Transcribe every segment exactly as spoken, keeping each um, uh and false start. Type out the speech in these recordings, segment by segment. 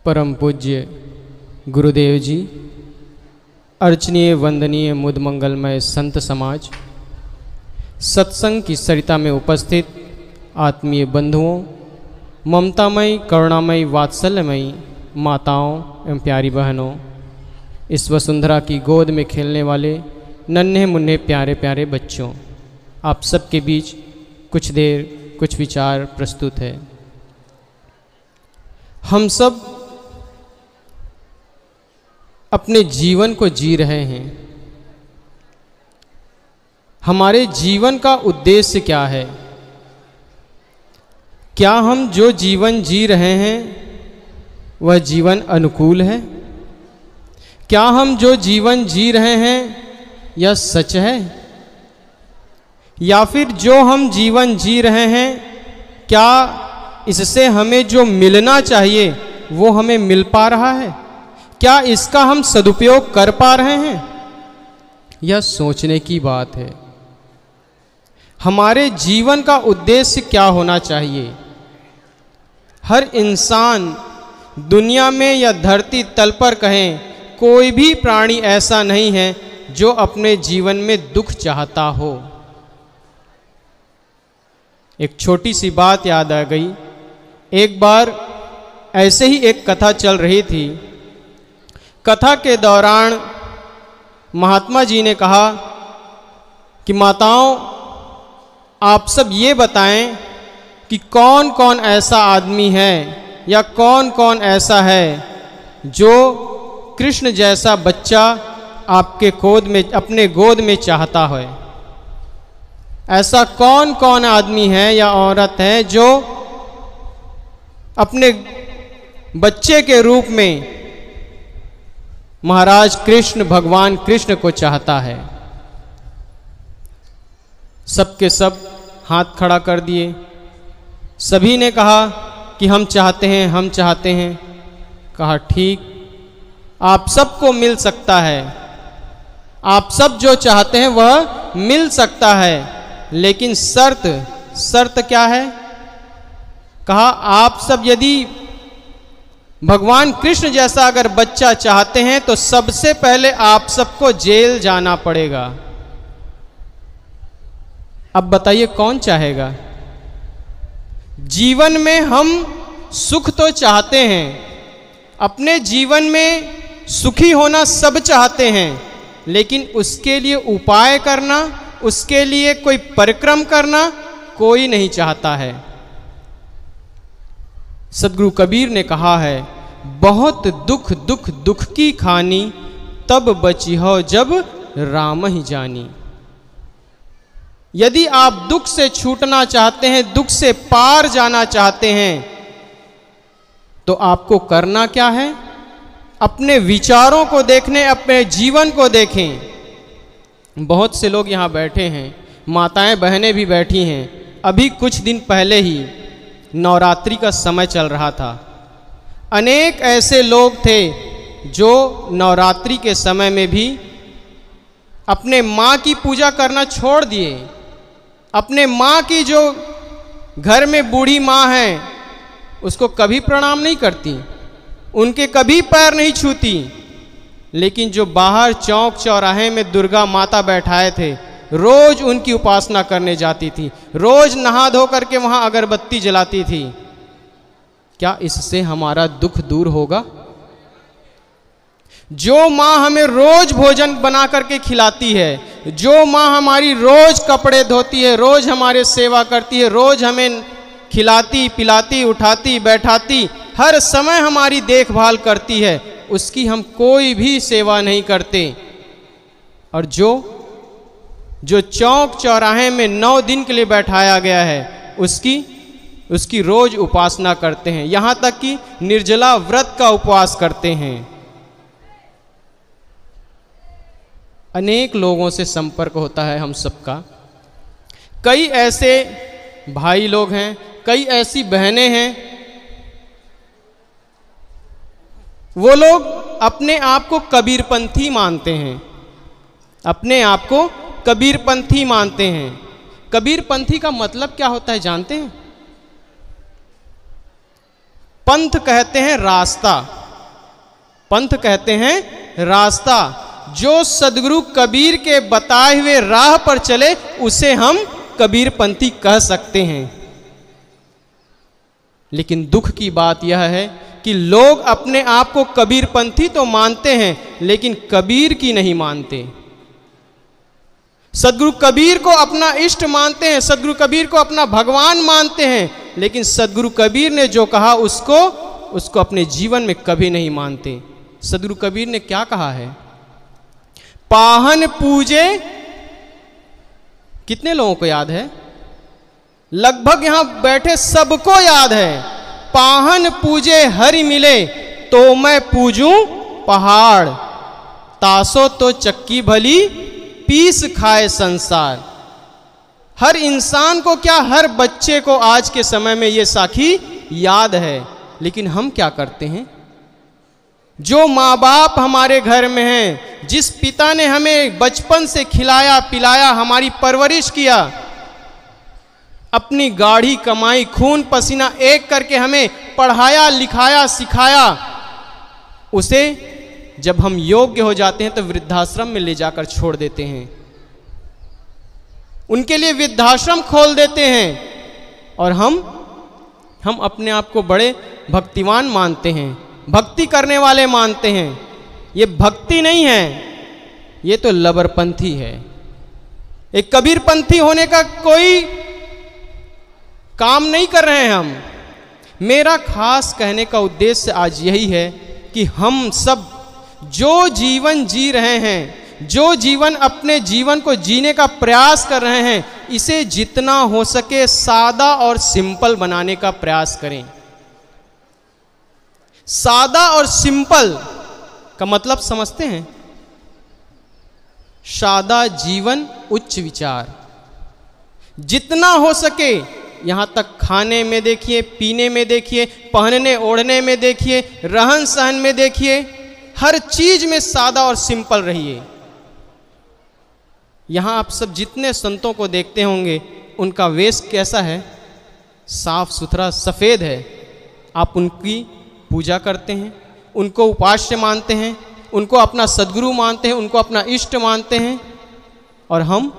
परम पूज्य गुरुदेव जी, अर्चनीय वंदनीय मुद मंगलमय संत समाज, सत्संग की सरिता में उपस्थित आत्मीय बंधुओं, ममतामयी करुणामयी वात्सल्यमयी माताओं एवं प्यारी बहनों, इस वसुंधरा की गोद में खेलने वाले नन्हे मुन्ने प्यारे प्यारे बच्चों, आप सबके बीच कुछ देर कुछ विचार प्रस्तुत है। हम सब अपने जीवन को जी रहे हैं। हमारे जीवन का उद्देश्य क्या है? क्या हम जो जीवन जी रहे हैं वह जीवन अनुकूल है? क्या हम जो जीवन जी रहे हैं यह सच है? या फिर जो हम जीवन जी रहे हैं, क्या इससे हमें जो मिलना चाहिए वो हमें मिल पा रहा है? क्या इसका हम सदुपयोग कर पा रहे हैं? यह सोचने की बात है। हमारे जीवन का उद्देश्य क्या होना चाहिए? हर इंसान दुनिया में या धरती तल पर कहें, कोई भी प्राणी ऐसा नहीं है जो अपने जीवन में दुख चाहता हो। एक छोटी सी बात याद आ गई। एक बार ऐसे ही एक कथा चल रही थी। कथा के दौरान महात्मा जी ने कहा कि माताओं, आप सब ये बताएं कि कौन कौन ऐसा आदमी है या कौन कौन ऐसा है जो कृष्ण जैसा बच्चा आपके गोद में अपने गोद में चाहता है। ऐसा कौन कौन आदमी है या औरत है जो अपने बच्चे के रूप में महाराज कृष्ण, भगवान कृष्ण को चाहता है। सबके सब हाथ खड़ा कर दिए। सभी ने कहा कि हम चाहते हैं, हम चाहते हैं। कहा ठीक, आप सबको मिल सकता है, आप सब जो चाहते हैं वह मिल सकता है, लेकिन शर्त शर्त क्या है? कहा आप सब यदि भगवान कृष्ण जैसा अगर बच्चा चाहते हैं तो सबसे पहले आप सबको जेल जाना पड़ेगा। अब बताइए कौन चाहेगा? जीवन में हम सुख तो चाहते हैं, अपने जीवन में सुखी होना सब चाहते हैं, लेकिन उसके लिए उपाय करना, उसके लिए कोई परिक्रम करना कोई नहीं चाहता है। सदगुरु कबीर ने कहा है, बहुत दुख दुख दुख की खानी, तब बची हो जब राम ही जानी। यदि आप दुख से छूटना चाहते हैं, दुख से पार जाना चाहते हैं, तो आपको करना क्या है? अपने विचारों को देखने, अपने जीवन को देखें। बहुत से लोग यहाँ बैठे हैं, माताएं बहनें भी बैठी हैं। अभी कुछ दिन पहले ही नवरात्रि का समय चल रहा था। अनेक ऐसे लोग थे जो नवरात्रि के समय में भी अपने माँ की पूजा करना छोड़ दिए। अपने माँ की जो घर में बूढ़ी माँ है उसको कभी प्रणाम नहीं करती, उनके कभी पैर नहीं छूती, लेकिन जो बाहर चौक चौराहे में दुर्गा माता बैठाए थे, रोज उनकी उपासना करने जाती थी, रोज नहा धो करके वहाँ अगरबत्ती जलाती थी। क्या इससे हमारा दुख दूर होगा? जो माँ हमें रोज भोजन बना करके खिलाती है, जो माँ हमारी रोज कपड़े धोती है, रोज हमारे सेवा करती है, रोज हमें खिलाती पिलाती उठाती बैठाती, हर समय हमारी देखभाल करती है, उसकी हम कोई भी सेवा नहीं करते। और जो जो चौक चौराहे में नौ दिन के लिए बैठाया गया है, उसकी उसकी रोज उपासना करते हैं, यहाँ तक कि निर्जला व्रत का उपवास करते हैं। अनेक लोगों से संपर्क होता है हम सबका। कई ऐसे भाई लोग हैं, कई ऐसी बहनें हैं, वो लोग अपने आप को कबीरपंथी मानते हैं, अपने आप को कबीरपंथी मानते हैं। कबीरपंथी का मतलब क्या होता है जानते हैं? पंथ कहते हैं रास्ता, पंथ कहते हैं रास्ता। जो सदगुरु कबीर के बताए हुए राह पर चले उसे हम कबीरपंथी कह सकते हैं। लेकिन दुख की बात यह है कि लोग अपने आप को कबीरपंथी तो मानते हैं लेकिन कबीर की नहीं मानते। सदगुरु कबीर को अपना इष्ट मानते हैं, सदगुरु कबीर को अपना भगवान मानते हैं, लेकिन सदगुरु कबीर ने जो कहा उसको उसको अपने जीवन में कभी नहीं मानते। सदगुरु कबीर ने क्या कहा है? पाहन पूजे, कितने लोगों को याद है? लगभग यहां बैठे सबको याद है। पाहन पूजे हरि मिले तो मैं पूजूं पहाड़, तासो तो चक्की भली पीस खाए संसार। हर इंसान को क्या, हर बच्चे को आज के समय में ये साखी याद है। लेकिन हम क्या करते हैं? जो माँ बाप हमारे घर में हैं, जिस पिता ने हमें बचपन से खिलाया पिलाया, हमारी परवरिश किया, अपनी गाढ़ी कमाई खून पसीना एक करके हमें पढ़ाया लिखाया सिखाया, उसे जब हम योग्य हो जाते हैं तो वृद्धाश्रम में ले जाकर छोड़ देते हैं, उनके लिए वृद्धाश्रम खोल देते हैं और हम हम अपने आप को बड़े भक्तिवान मानते हैं, भक्ति करने वाले मानते हैं। ये भक्ति नहीं है, ये तो लबरपंथी है। एक कबीरपंथी होने का कोई काम नहीं कर रहे हैं हम। मेरा खास कहने का उद्देश्य आज यही है कि हम सब जो जीवन जी रहे हैं, जो जीवन अपने जीवन को जीने का प्रयास कर रहे हैं, इसे जितना हो सके सादा और सिंपल बनाने का प्रयास करें। सादा और सिंपल का मतलब समझते हैं? सादा जीवन उच्च विचार। जितना हो सके, यहां तक खाने में देखिए, पीने में देखिए, पहनने ओढ़ने में देखिए, रहन सहन में देखिए, हर चीज में सादा और सिंपल रहिए। यहां आप सब जितने संतों को देखते होंगे, उनका वेश कैसा है? साफ सुथरा सफेद है। आप उनकी पूजा करते हैं, उनको उपास्य मानते हैं, उनको अपना सद्गुरु मानते हैं, उनको अपना इष्ट मानते हैं। और हम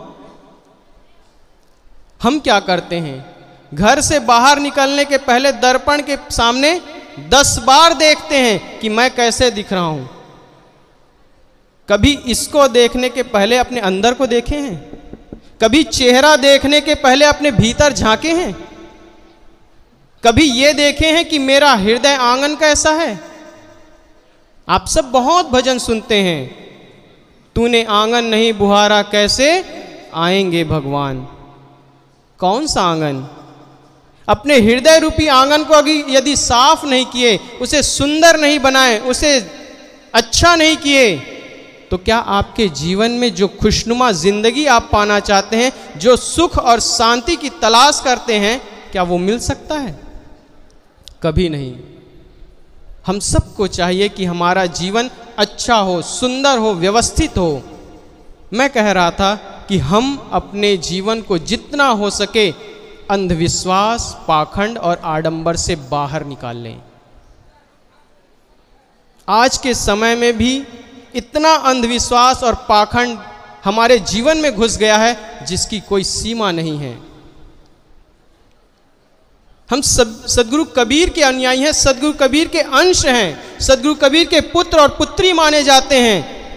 हम क्या करते हैं? घर से बाहर निकलने के पहले दर्पण के सामने दस बार देखते हैं कि मैं कैसे दिख रहा हूं। कभी इसको देखने के पहले अपने अंदर को देखे हैं? कभी चेहरा देखने के पहले अपने भीतर झांके हैं? कभी ये देखे हैं कि मेरा हृदय आंगन कैसा है? आप सब बहुत भजन सुनते हैं, तूने आंगन नहीं बुहारा कैसे आएंगे भगवान। कौन सा आंगन? अपने हृदय रूपी आंगन को अभी यदि साफ नहीं किए, उसे सुंदर नहीं बनाए, उसे अच्छा नहीं किए, तो क्या आपके जीवन में जो खुशनुमा जिंदगी आप पाना चाहते हैं, जो सुख और शांति की तलाश करते हैं, क्या वो मिल सकता है? कभी नहीं। हम सबको चाहिए कि हमारा जीवन अच्छा हो, सुंदर हो, व्यवस्थित हो। मैं कह रहा था कि हम अपने जीवन को जितना हो सके अंधविश्वास, पाखंड और आडंबर से बाहर निकाल लें। आज के समय में भी इतना अंधविश्वास और पाखंड हमारे जीवन में घुस गया है जिसकी कोई सीमा नहीं है। हम सब सदगुरु कबीर के अनुयायी हैं, सदगुरु कबीर के अंश हैं, सदगुरु कबीर के पुत्र और पुत्री माने जाते हैं।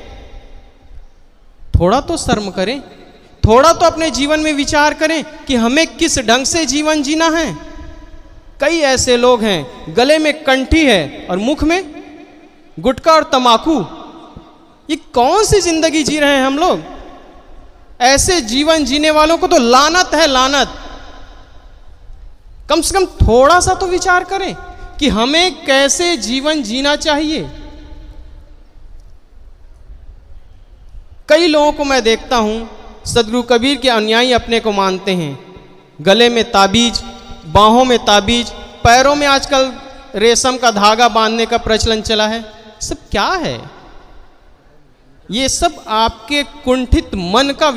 थोड़ा तो शर्म करें, थोड़ा तो अपने जीवन में विचार करें कि हमें किस ढंग से जीवन जीना है। कई ऐसे लोग हैं गले में कंठी है और मुख में गुटखा और तमाकू। ये कौन सी जिंदगी जी रहे हैं हम लोग? ऐसे जीवन जीने वालों को तो लानत है, लानत। कम से कम थोड़ा सा तो विचार करें कि हमें कैसे जीवन जीना चाहिए। कई लोगों को मैं देखता हूं, सदगुरु कबीर के अनुयायी अपने को मानते हैं, गले में ताबीज, बाहों में ताबीज, पैरों में आजकल रेशम का धागा बांधने का प्रचलन चला है। सब क्या है? ये सब आपके कुंठित मन का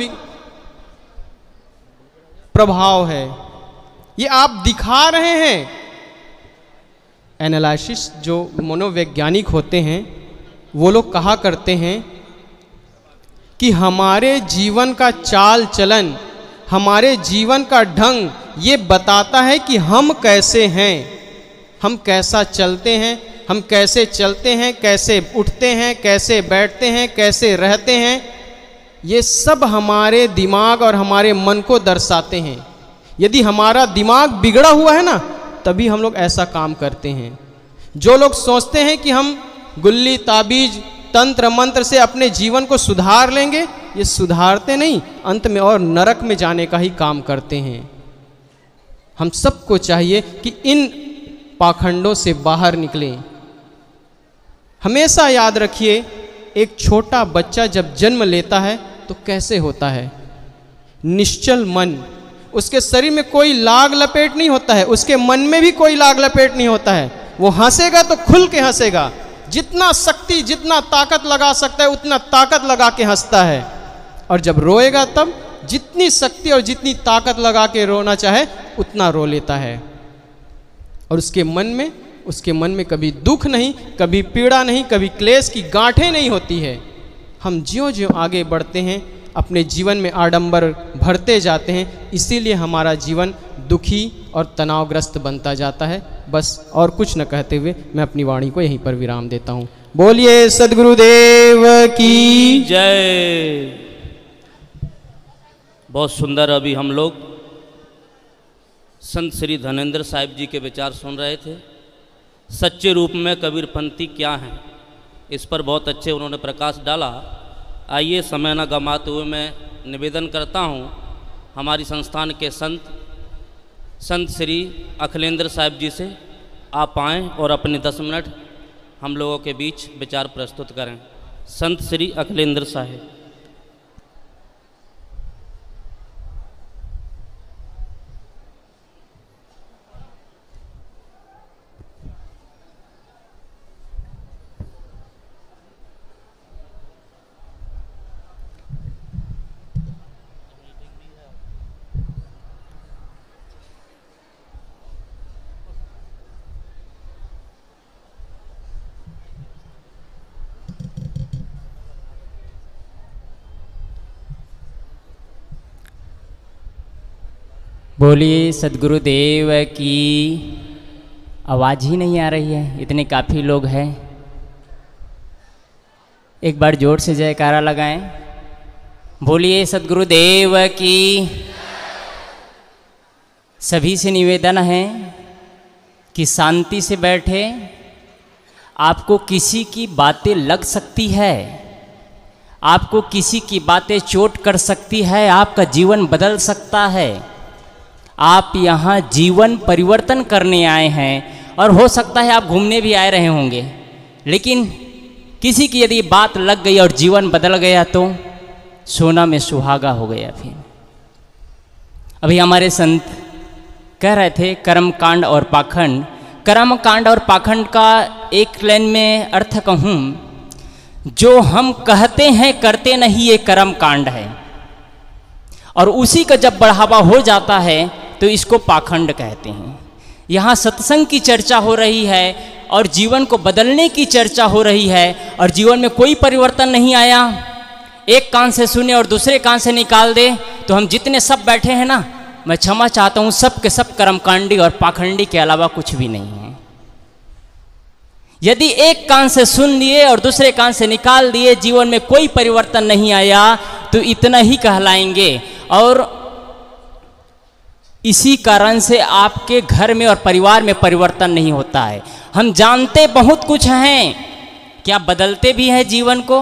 प्रभाव है। ये आप दिखा रहे हैं। एनालिसिस जो मनोवैज्ञानिक होते हैं वो लोग कहा करते हैं कि हमारे जीवन का चाल चलन, हमारे जीवन का ढंग ये बताता है कि हम कैसे हैं, हम कैसा चलते हैं, हम कैसे चलते हैं, कैसे उठते हैं, कैसे बैठते हैं, कैसे रहते हैं। ये सब हमारे दिमाग और हमारे मन को दर्शाते हैं। यदि हमारा दिमाग बिगड़ा हुआ है ना, तभी हम लोग ऐसा काम करते हैं। जो लोग सोचते हैं कि हम गुल्ली ताबीज तंत्र मंत्र से अपने जीवन को सुधार लेंगे, ये सुधारते नहीं, अंत में और नरक में जाने का ही काम करते हैं। हम सबको चाहिए कि इन पाखंडों से बाहर निकलें। हमेशा याद रखिए, एक छोटा बच्चा जब जन्म लेता है तो कैसे होता है? निश्चल मन, उसके शरीर में कोई लाग लपेट नहीं होता है, उसके मन में भी कोई लाग लपेट नहीं होता है। वो हंसेगा तो खुल के हंसेगा, जितना शक्ति जितना ताकत लगा सकता है उतना ताकत लगा के हंसता है। और जब रोएगा तब जितनी शक्ति और जितनी ताकत लगा के रोना चाहे उतना रो लेता है। और उसके मन में उसके मन में कभी दुख नहीं, कभी पीड़ा नहीं, कभी क्लेश की गांठें नहीं होती है। हम ज्यों ज्यों आगे बढ़ते हैं अपने जीवन में आडंबर भरते जाते हैं, इसीलिए हमारा जीवन दुखी और तनावग्रस्त बनता जाता है। बस और कुछ न कहते हुए मैं अपनी वाणी को यहीं पर विराम देता हूँ। बोलिए सद्गुरुदेव की जय। बहुत सुंदर अभी हम लोग संत श्री धनेंद्र साहिब जी के विचार सुन रहे थे। सच्चे रूप में कबीरपंथी क्या हैं, इस पर बहुत अच्छे उन्होंने प्रकाश डाला। आइए समय न गंवाते हुए मैं निवेदन करता हूँ हमारी संस्थान के संत संत श्री अखिलेंद्र साहिब जी से आप आएँ और अपने दस मिनट हम लोगों के बीच विचार प्रस्तुत करें। संत श्री अखिलेंद्र साहिब। बोलिए सद्गुरुदेव की। आवाज़ ही नहीं आ रही है, इतने काफ़ी लोग हैं। एक बार जोर से जयकारा लगाएं। बोलिए सद्गुरुदेव की। सभी से निवेदन है कि शांति से बैठे। आपको किसी की बातें लग सकती है, आपको किसी की बातें चोट कर सकती है, आपका जीवन बदल सकता है। आप यहाँ जीवन परिवर्तन करने आए हैं और हो सकता है आप घूमने भी आए रहे होंगे, लेकिन किसी की यदि बात लग गई और जीवन बदल गया तो सोना में सुहागा हो गया। फिर अभी हमारे संत कह रहे थे कर्म कांड और पाखंड। कर्म कांड और पाखंड का एक लाइन में अर्थ कहूँ, जो हम कहते हैं करते नहीं, ये कर्म कांड है। और उसी का जब बढ़ावा हो जाता है तो इसको पाखंड कहते हैं। यहाँ सत्संग की चर्चा हो रही है और जीवन को बदलने की चर्चा हो रही है, और जीवन में कोई परिवर्तन नहीं आया। एक कान से सुने और दूसरे कान से निकाल दे तो हम जितने सब बैठे हैं ना, मैं क्षमा चाहता हूँ, सब के सब कर्मकांडी और पाखंडी के अलावा कुछ भी नहीं है। यदि एक कान से सुन लिए और दूसरे कान से निकाल दिए, जीवन में कोई परिवर्तन नहीं आया, तो इतना ही कहलाएंगे। और इसी कारण से आपके घर में और परिवार में परिवर्तन नहीं होता है। हम जानते बहुत कुछ हैं, क्या बदलते भी हैं जीवन को?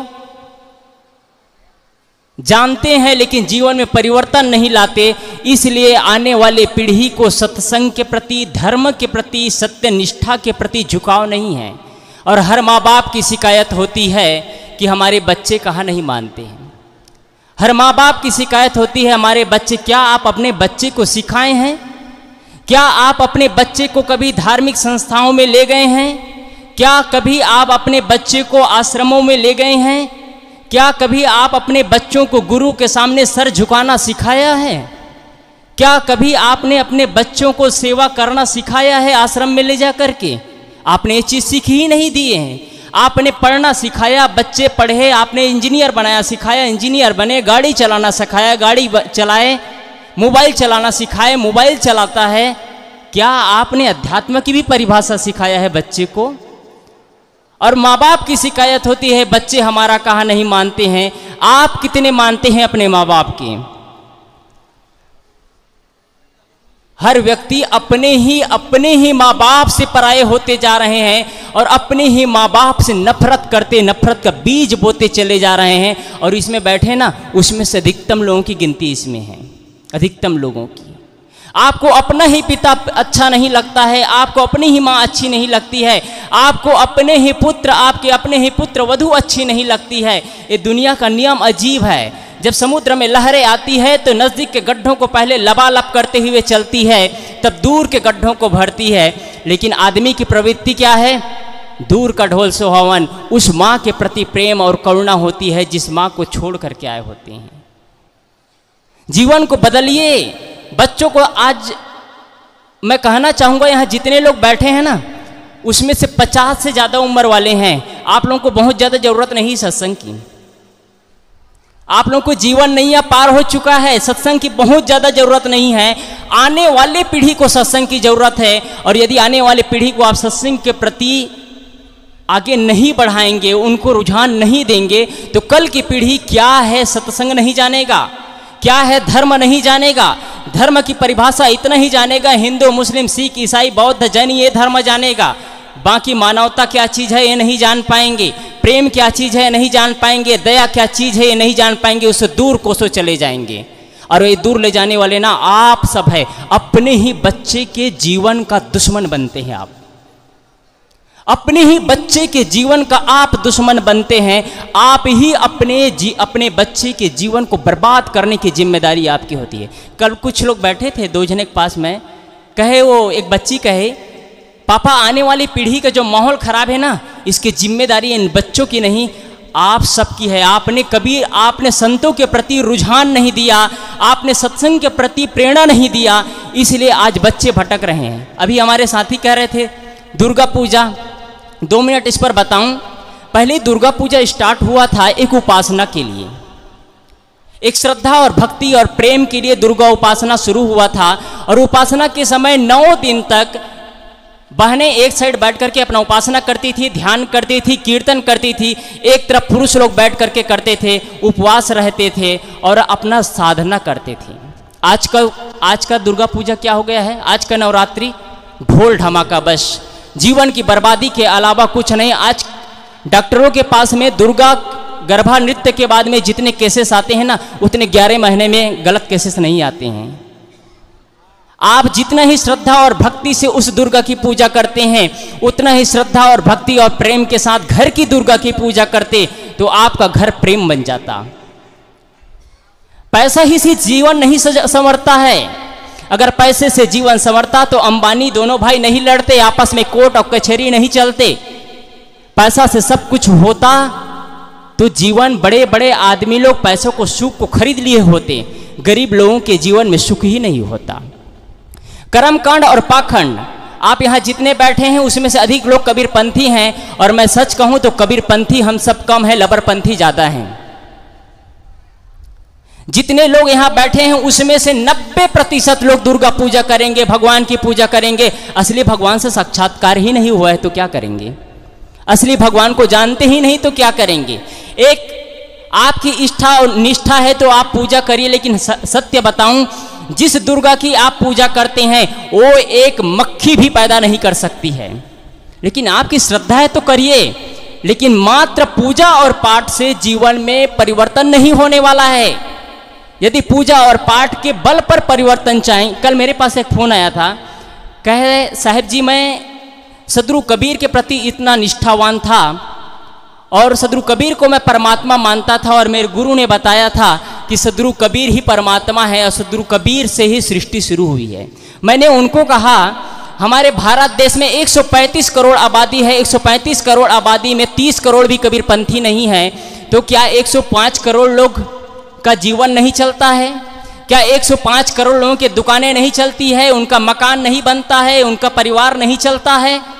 जानते हैं, लेकिन जीवन में परिवर्तन नहीं लाते। इसलिए आने वाले पीढ़ी को सत्संग के प्रति, धर्म के प्रति, सत्य निष्ठा के प्रति झुकाव नहीं है। और हर माँ बाप की शिकायत होती है कि हमारे बच्चे कहाँ नहीं मानते हैं। हर माँ बाप की शिकायत होती है, हमारे बच्चे, क्या आप अपने बच्चे को सिखाए हैं? क्या आप अपने बच्चे को कभी धार्मिक संस्थाओं में ले गए हैं? क्या कभी आप अपने बच्चे को आश्रमों में ले गए हैं? क्या कभी आप अपने बच्चों को गुरु के सामने सर झुकाना सिखाया है? क्या कभी आपने अपने बच्चों को सेवा करना सिखाया है आश्रम में ले जा करके? आपने ये चीज़ सीखी ही नहीं दिए हैं। आपने पढ़ना सिखाया, बच्चे पढ़े, आपने इंजीनियर बनाया सिखाया, इंजीनियर बने, गाड़ी चलाना सिखाया, गाड़ी चलाए, मोबाइल चलाना सिखाए, मोबाइल चलाता है। क्या आपने अध्यात्म की भी परिभाषा सिखाया है बच्चे को? और माँ बाप की शिकायत होती है बच्चे हमारा कहा नहीं मानते हैं। आप कितने मानते हैं अपने माँ बाप के? हर व्यक्ति अपने ही अपने ही माँ बाप से पराये होते जा रहे हैं और अपने ही माँ बाप से नफरत करते, नफरत का बीज बोते चले जा रहे हैं। और इसमें बैठे ना, उसमें से अधिकतम लोगों की गिनती इसमें है, अधिकतम लोगों की। आपको अपना ही पिता अच्छा नहीं लगता है, आपको अपनी ही माँ अच्छी नहीं लगती है, आपको अपने ही पुत्र, आपके अपने ही पुत्र वधू अच्छी नहीं लगती है। ये दुनिया का नियम अजीब है। जब समुद्र में लहरें आती है तो नज़दीक के गड्ढों को पहले लबालब करते हुए चलती है, तब दूर के गड्ढों को भरती है। लेकिन आदमी की प्रवृत्ति क्या है? दूर का ढोल सुहावन। उस माँ के प्रति प्रेम और करुणा होती है जिस माँ को छोड़ करके आए होते हैं। जीवन को बदलिए। बच्चों को आज मैं कहना चाहूँगा, यहाँ जितने लोग बैठे हैं ना, उसमें से पचास से ज़्यादा उम्र वाले हैं। आप लोगों को बहुत ज़्यादा ज़रूरत नहीं सत्संग की। आप लोगों को जीवन नैया पार हो चुका है, सत्संग की बहुत ज़्यादा ज़रूरत नहीं है। आने वाले पीढ़ी को सत्संग की ज़रूरत है। और यदि आने वाले पीढ़ी को आप सत्संग के प्रति आगे नहीं बढ़ाएंगे, उनको रुझान नहीं देंगे, तो कल की पीढ़ी क्या है सत्संग नहीं जानेगा, क्या है धर्म नहीं जानेगा। धर्म की परिभाषा इतना ही जानेगा, हिंदू, मुस्लिम, सिख, ईसाई, बौद्ध, जैन, ये धर्म जानेगा। बाकी मानवता क्या चीज़ है ये नहीं जान पाएंगे, प्रेम क्या चीज़ है नहीं जान पाएंगे, दया क्या चीज़ है ये नहीं जान पाएंगे। उससे दूर कोसों चले जाएंगे। और ये दूर ले जाने वाले ना आप सब है। अपने ही बच्चे के जीवन का दुश्मन बनते हैं आप, अपने ही बच्चे के जीवन का आप दुश्मन बनते हैं। आप ही अपने जी अपने बच्चे के जीवन को बर्बाद करने की जिम्मेदारी आपकी होती है। कल कुछ लोग बैठे थे दो जने के पास में, कहे वो एक बच्ची कहे, पापा आने वाली पीढ़ी का जो माहौल खराब है ना, इसकी जिम्मेदारी इन बच्चों की नहीं, आप सबकी है। आपने कभी आपने संतों के प्रति रुझान नहीं दिया, आपने सत्संग के प्रति प्रेरणा नहीं दिया, इसलिए आज बच्चे भटक रहे हैं। अभी हमारे साथी कह रहे थे दुर्गा पूजा, दो मिनट इस पर बताऊं। पहले दुर्गा पूजा स्टार्ट हुआ था एक उपासना के लिए, एक श्रद्धा और भक्ति और प्रेम के लिए दुर्गा उपासना शुरू हुआ था। और उपासना के समय नौ दिन तक बहनें एक साइड बैठ करके अपना उपासना करती थी, ध्यान करती थी, कीर्तन करती थी। एक तरफ पुरुष लोग बैठ करके करते थे, उपवास रहते थे और अपना साधना करते थे। आज का आज का दुर्गा पूजा क्या हो गया है? आज का नवरात्रि ढोल ढमाका, बस जीवन की बर्बादी के अलावा कुछ नहीं। आज डॉक्टरों के पास में दुर्गा गर्भा नृत्य के बाद में जितने केसेस आते हैं ना, उतने ग्यारह महीने में गलत केसेस नहीं आते हैं। आप जितना ही श्रद्धा और भक्ति से उस दुर्गा की पूजा करते हैं, उतना ही श्रद्धा और भक्ति और प्रेम के साथ घर की दुर्गा की पूजा करते तो आपका घर प्रेम बन जाता। पैसा ही से जीवन नहीं संवरता है। अगर पैसे से जीवन संवरता तो अंबानी दोनों भाई नहीं लड़ते, आपस में कोर्ट और कचहरी नहीं चलते। पैसा से सब कुछ होता तो जीवन बड़े बड़े आदमी लोग पैसों को सुख को खरीद लिए होते, गरीब लोगों के जीवन में सुख ही नहीं होता। कर्मकांड और पाखंड, आप यहाँ जितने बैठे हैं उसमें से अधिक लोग कबीरपंथी हैं। और मैं सच कहूँ तो कबीरपंथी हम सब कम है, लबरपंथी ज़्यादा हैं। जितने लोग यहाँ बैठे हैं उसमें से नब्बे प्रतिशत लोग दुर्गा पूजा करेंगे, भगवान की पूजा करेंगे। असली भगवान से साक्षात्कार ही नहीं हुआ है तो क्या करेंगे? असली भगवान को जानते ही नहीं तो क्या करेंगे? एक आपकी इष्टा और निष्ठा है तो आप पूजा करिए, लेकिन सत्य बताऊं, जिस दुर्गा की आप पूजा करते हैं वो एक मक्खी भी पैदा नहीं कर सकती है। लेकिन आपकी श्रद्धा है तो करिए, लेकिन मात्र पूजा और पाठ से जीवन में परिवर्तन नहीं होने वाला है। यदि पूजा और पाठ के बल पर परिवर्तन चाहें, कल मेरे पास एक फोन आया था, कहे साहब जी मैं सदगुरु कबीर के प्रति इतना निष्ठावान था और सदगुरु कबीर को मैं परमात्मा मानता था, और मेरे गुरु ने बताया था कि सदगुरु कबीर ही परमात्मा है और सदगुरु कबीर से ही सृष्टि शुरू हुई है। मैंने उनको कहा हमारे भारत देश में एक सौ पैंतीस करोड़ आबादी है, एक सौ पैंतीस करोड़ आबादी में तीस करोड़ भी कबीरपंथी नहीं है, तो क्या एक सौ पाँच करोड़ लोग का जीवन नहीं चलता है? क्या एक सौ पाँच करोड़ लोगों की दुकानें नहीं चलती है, उनका मकान नहीं बनता है, उनका परिवार नहीं चलता है?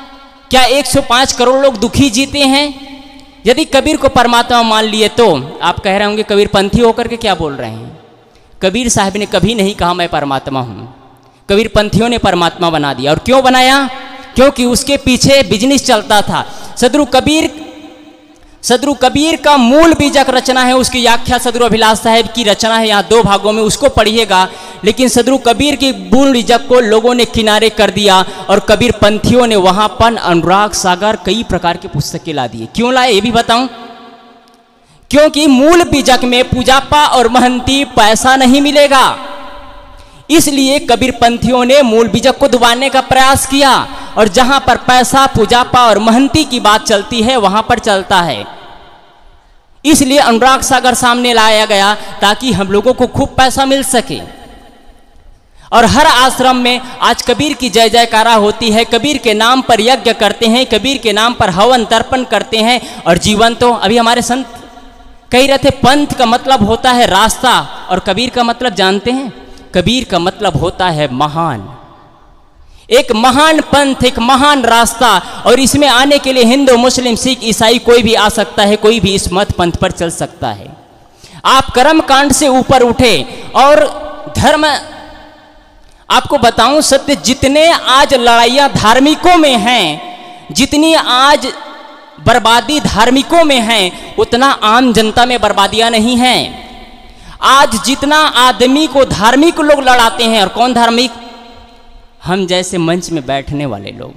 क्या एक सौ पाँच करोड़ लोग दुखी जीते हैं? यदि कबीर को परमात्मा मान लिए तो आप कह रहे होंगे कबीर पंथी होकर के क्या बोल रहे हैं? कबीर साहब ने कभी नहीं कहा मैं परमात्मा हूँ। कबीर पंथियों ने परमात्मा बना दिया। और क्यों बनाया? क्योंकि उसके पीछे बिजनेस चलता था। सदगुरु कबीर सदगुरु कबीर का मूल बीजक रचना है, उसकी व्याख्या सदगुरु अभिलाष साहब की रचना है, यहाँ दो भागों में, उसको पढ़िएगा। लेकिन सदगुरु कबीर की मूल बीजक को लोगों ने किनारे कर दिया और कबीर पंथियों ने वहाँ पर अनुराग सागर कई प्रकार की पुस्तकें ला दिए। क्यों लाए ये भी बताऊं? क्योंकि मूल बीजक में पूजापा और महंती पैसा नहीं मिलेगा, इसलिए कबीर पंथियों ने मूल बीजक को दबाने का प्रयास किया। और जहां पर पैसा, पूजापा और महंती की बात चलती है वहां पर चलता है, इसलिए अनुराग सागर सामने लाया गया ताकि हम लोगों को खूब पैसा मिल सके। और हर आश्रम में आज कबीर की जय जयकारा होती है, कबीर के नाम पर यज्ञ करते हैं, कबीर के नाम पर हवन तर्पण करते हैं। और जीवन तो अभी हमारे संत कह रहे थे पंथ का मतलब होता है रास्ता, और कबीर का मतलब जानते हैं? कबीर का मतलब होता है महान, एक महान पंथ, एक महान रास्ता। और इसमें आने के लिए हिंदू, मुस्लिम, सिख, ईसाई कोई भी आ सकता है, कोई भी इस मत पंथ पर चल सकता है। आप कर्म कांड से ऊपर उठे और धर्म, आपको बताऊं सत्य, जितने आज लड़ाइयां धार्मिकों में हैं, जितनी आज बर्बादी धार्मिकों में है, उतना आम जनता में बर्बादियां नहीं हैं। आज जितना आदमी को धार्मिक लोग लड़ाते हैं, और कौन धार्मिक? हम जैसे मंच में बैठने वाले लोग,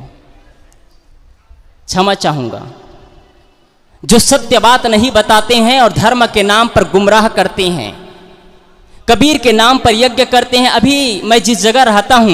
क्षमा चाहूंगा, जो सत्य बात नहीं बताते हैं और धर्म के नाम पर गुमराह करते हैं, कबीर के नाम पर यज्ञ करते हैं। अभी मैं जिस जगह रहता हूं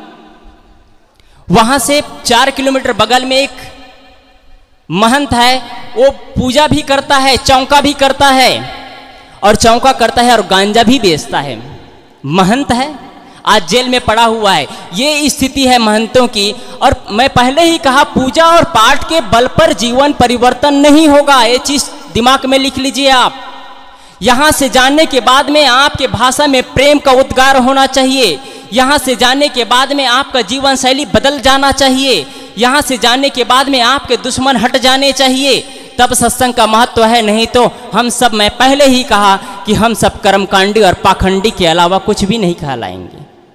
वहां से चार किलोमीटर बगल में एक महंत है, वो पूजा भी करता है, चौका भी करता है, और चौका करता है और गांजा भी बेचता है। महंत है, आज जेल में पड़ा हुआ है। ये स्थिति है महंतों की। और मैं पहले ही कहा, पूजा और पाठ के बल पर जीवन परिवर्तन नहीं होगा, ये चीज दिमाग में लिख लीजिए आप। यहां से जाने के बाद में आपके भाषा में प्रेम का उद्गार होना चाहिए, यहां से जाने के बाद में आपका जीवन शैली बदल जाना चाहिए, यहां से जाने के बाद में आपके दुश्मन हट जाने चाहिए, तब सत्संग का महत्व है। नहीं तो हम सब, मैं पहले ही कहा कि हम सब कर्मकांडी और पाखंडी के अलावा कुछ भी नहीं कहलाएंगे।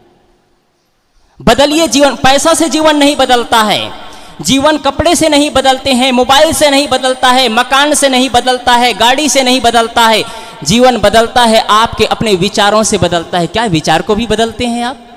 बदलिए जीवन। पैसा से जीवन नहीं बदलता है, जीवन कपड़े से नहीं बदलते हैं, मोबाइल से नहीं बदलता है, मकान से नहीं बदलता है, गाड़ी से नहीं बदलता है। जीवन बदलता है आपके अपने विचारों से बदलता है। क्या विचार को भी बदलते हैं आप?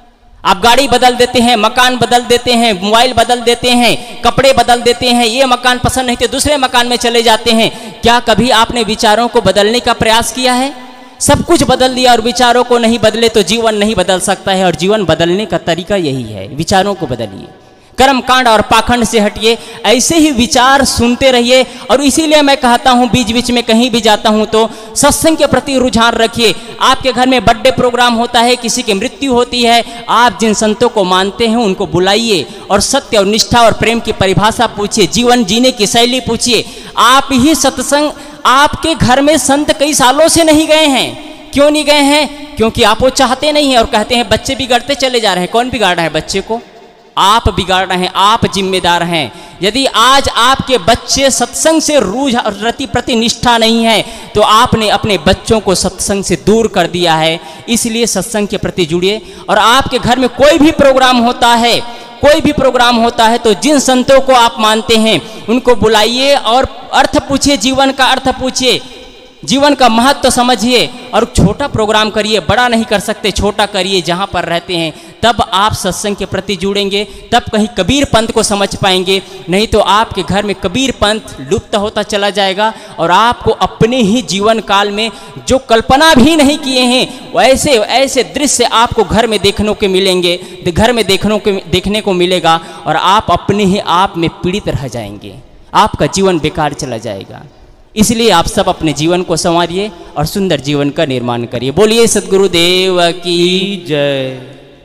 आप गाड़ी बदल देते हैं, मकान बदल देते हैं, मोबाइल बदल देते हैं, कपड़े बदल देते हैं, ये मकान पसंद नहीं तो दूसरे मकान में चले जाते हैं। क्या कभी आपने विचारों को बदलने का प्रयास किया है? सब कुछ बदल दिया और विचारों को नहीं बदले तो जीवन नहीं बदल सकता है। और जीवन बदलने का तरीका यही है, विचारों को बदलिए, कर्म कांड और पाखंड से हटिए, ऐसे ही विचार सुनते रहिए। और इसीलिए मैं कहता हूँ, बीच बीच में कहीं भी जाता हूँ तो सत्संग के प्रति रुझान रखिए। आपके घर में बर्थडे प्रोग्राम होता है, किसी की मृत्यु होती है, आप जिन संतों को मानते हैं उनको बुलाइए और सत्य और निष्ठा और प्रेम की परिभाषा पूछिए, जीवन जीने की शैली पूछिए। आप ही सत्संग, आपके घर में संत कई सालों से नहीं गए हैं। क्यों नहीं गए हैं? क्योंकि आप वो चाहते नहीं हैं और कहते हैं बच्चे बिगड़ते चले जा रहे हैं। कौन बिगाड़ रहा है बच्चे को? आप बिगाड़ रहे हैं, आप जिम्मेदार हैं। यदि आज आपके बच्चे सत्संग से रूझ रति प्रति निष्ठा नहीं है तो आपने अपने बच्चों को सत्संग से दूर कर दिया है। इसलिए सत्संग के प्रति जुड़िए। और आपके घर में कोई भी प्रोग्राम होता है, कोई भी प्रोग्राम होता है तो जिन संतों को आप मानते हैं उनको बुलाइए और अर्थ पूछिए, जीवन का अर्थ पूछिए, जीवन का महत्व समझिए। और छोटा प्रोग्राम करिए, बड़ा नहीं कर सकते, छोटा करिए जहाँ पर रहते हैं, तब आप सत्संग के प्रति जुड़ेंगे, तब कहीं कबीर पंथ को समझ पाएंगे। नहीं तो आपके घर में कबीर पंथ लुप्त होता चला जाएगा और आपको अपने ही जीवन काल में जो कल्पना भी नहीं किए हैं वैसे ऐसे दृश्य आपको घर में देखने को मिलेंगे, घर में देखने को देखने को मिलेगा और आप अपने ही आप में पीड़ित रह जाएंगे, आपका जीवन बेकार चला जाएगा। इसलिए आप सब अपने जीवन को संवारिए और सुंदर जीवन का निर्माण करिए। बोलिए सद्गुरु देव की जय।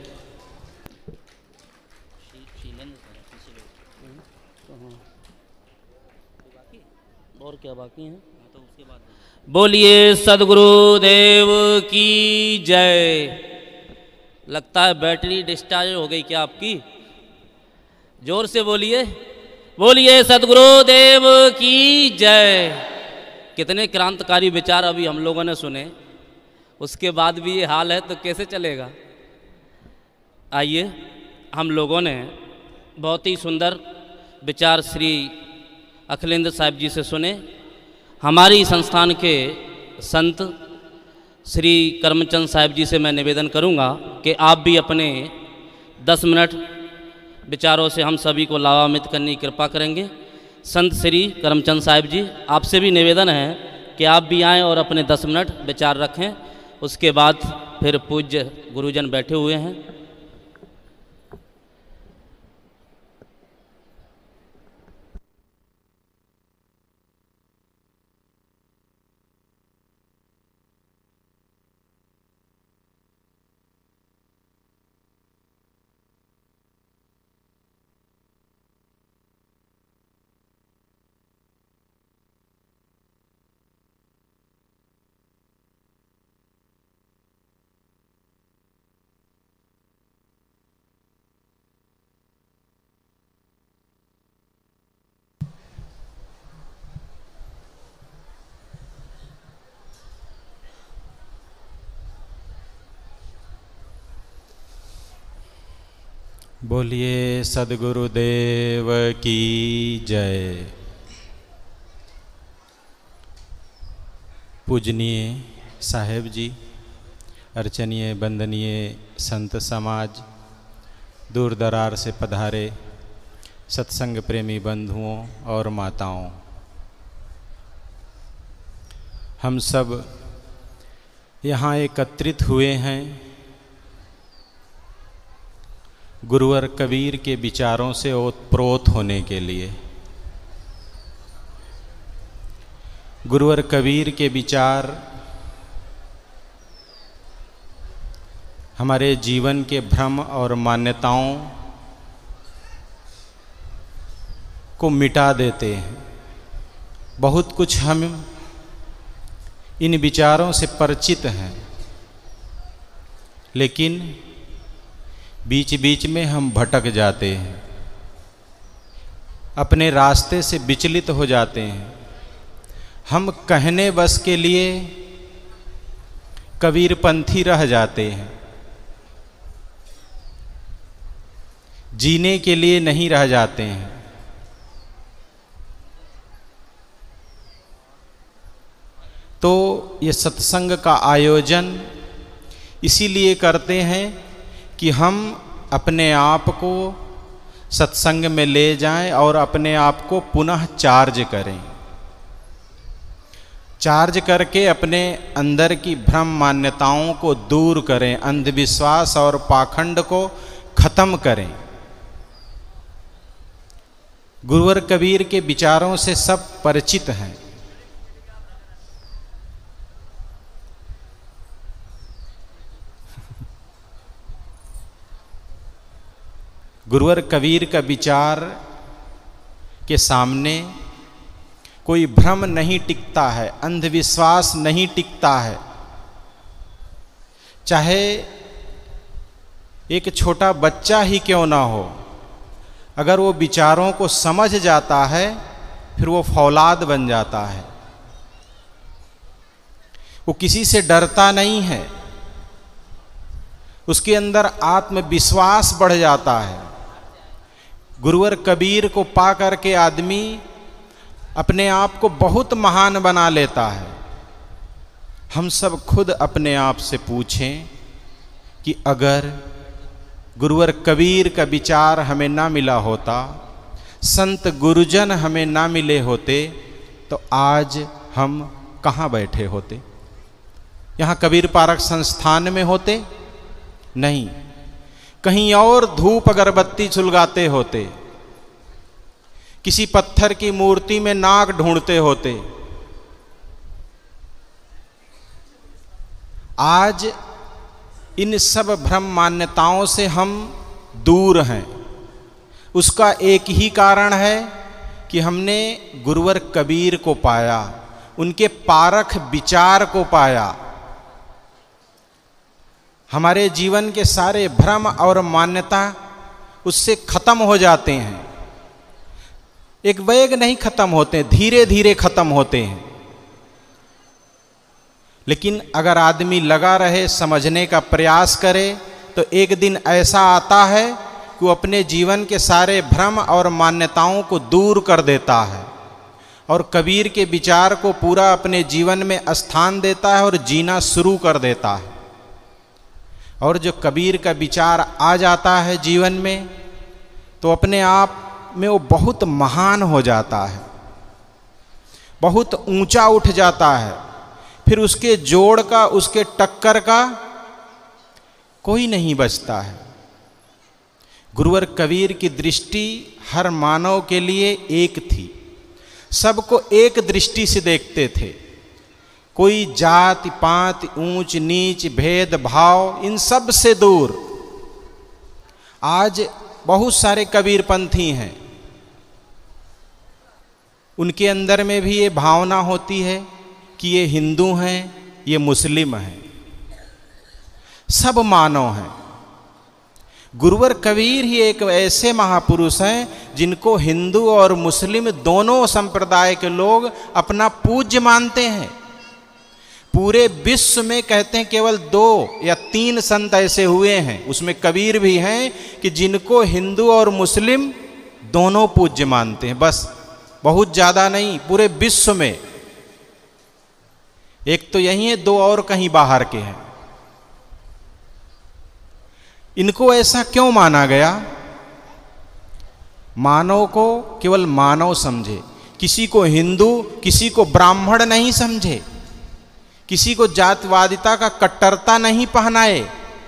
और क्या बाकी है तो उसके बाद बोलिए सद्गुरु देव की जय। लगता है बैटरी डिस्चार्ज हो गई क्या आपकी? जोर से बोलिए। बोलिए सद्गुरुदेव की जय। कितने क्रांतिकारी विचार अभी हम लोगों ने सुने, उसके बाद भी ये हाल है तो कैसे चलेगा। आइए, हम लोगों ने बहुत ही सुंदर विचार श्री अखिलेंद्र साहिब जी से सुने। हमारी संस्थान के संत श्री करमचंद साहिब जी से मैं निवेदन करूंगा कि आप भी अपने दस मिनट विचारों से हम सभी को लाभान्वित करने की कृपा करेंगे। संत श्री करमचंद साहिब जी, आपसे भी निवेदन है कि आप भी आएँ और अपने दस मिनट विचार रखें। उसके बाद फिर पूज्य गुरुजन बैठे हुए हैं। बोलिए सद्गुरुदेव की जय। पूजनीय साहेब जी, अर्चनीय वंदनीय संत समाज, दूर दरार से पधारे सत्संग प्रेमी बंधुओं और माताओं, हम सब यहाँ एकत्रित हुए हैं गुरुवर कबीर के विचारों से ओतप्रोत होने के लिए। गुरुवर कबीर के विचार हमारे जीवन के भ्रम और मान्यताओं को मिटा देते हैं। बहुत कुछ हम इन विचारों से परिचित हैं, लेकिन बीच बीच में हम भटक जाते हैं, अपने रास्ते से विचलित हो जाते हैं। हम कहने बस के लिए कबीरपंथी रह जाते हैं, जीने के लिए नहीं रह जाते हैं। तो ये सत्संग का आयोजन इसीलिए करते हैं कि हम अपने आप को सत्संग में ले जाएं और अपने आप को पुनः चार्ज करें। चार्ज करके अपने अंदर की भ्रम मान्यताओं को दूर करें, अंधविश्वास और पाखंड को खत्म करें। गुरुवर कबीर के विचारों से सब परिचित हैं। गुरुवर कबीर का विचार के सामने कोई भ्रम नहीं टिकता है, अंधविश्वास नहीं टिकता है। चाहे एक छोटा बच्चा ही क्यों ना हो, अगर वो विचारों को समझ जाता है फिर वो फौलाद बन जाता है। वो किसी से डरता नहीं है, उसके अंदर आत्मविश्वास बढ़ जाता है। गुरुवर कबीर को पा करके आदमी अपने आप को बहुत महान बना लेता है। हम सब खुद अपने आप से पूछें कि अगर गुरुवर कबीर का विचार हमें ना मिला होता, संत गुरुजन हमें ना मिले होते, तो आज हम कहाँ बैठे होते? यहाँ कबीर पारक संस्थान में होते? नहीं, कहीं और धूप अगरबत्ती सुलगाते होते, किसी पत्थर की मूर्ति में नाग ढूंढते होते। आज इन सब भ्रम मान्यताओं से हम दूर हैं। उसका एक ही कारण है कि हमने गुरुवर कबीर को पाया, उनके पारख विचार को पाया। हमारे जीवन के सारे भ्रम और मान्यता उससे खत्म हो जाते हैं। एक वेग नहीं खत्म होते, धीरे धीरे खत्म होते हैं। लेकिन अगर आदमी लगा रहे, समझने का प्रयास करे, तो एक दिन ऐसा आता है कि वो अपने जीवन के सारे भ्रम और मान्यताओं को दूर कर देता है और कबीर के विचार को पूरा अपने जीवन में स्थान देता है और जीना शुरू कर देता है। और जो कबीर का विचार आ जाता है जीवन में, तो अपने आप में वो बहुत महान हो जाता है, बहुत ऊंचा उठ जाता है। फिर उसके जोड़ का, उसके टक्कर का कोई नहीं बचता है। गुरुवर कबीर की दृष्टि हर मानव के लिए एक थी, सबको एक दृष्टि से देखते थे। कोई जाति पात, ऊंच नीच, भेद भाव, इन सब से दूर। आज बहुत सारे कबीरपंथी हैं, उनके अंदर में भी ये भावना होती है कि ये हिंदू हैं, ये मुस्लिम हैं, सब मानव हैं। गुरुवर कबीर ही एक ऐसे महापुरुष हैं जिनको हिंदू और मुस्लिम दोनों संप्रदाय के लोग अपना पूज्य मानते हैं। पूरे विश्व में कहते हैं केवल दो या तीन संत ऐसे हुए हैं, उसमें कबीर भी हैं, कि जिनको हिंदू और मुस्लिम दोनों पूज्य मानते हैं। बस, बहुत ज़्यादा नहीं, पूरे विश्व में एक तो यही है, दो और कहीं बाहर के हैं। इनको ऐसा क्यों माना गया? मानव को केवल मानव समझे, किसी को हिंदू, किसी को ब्राह्मण नहीं समझे, किसी को जातिवादिता का कट्टरता नहीं पहनाए।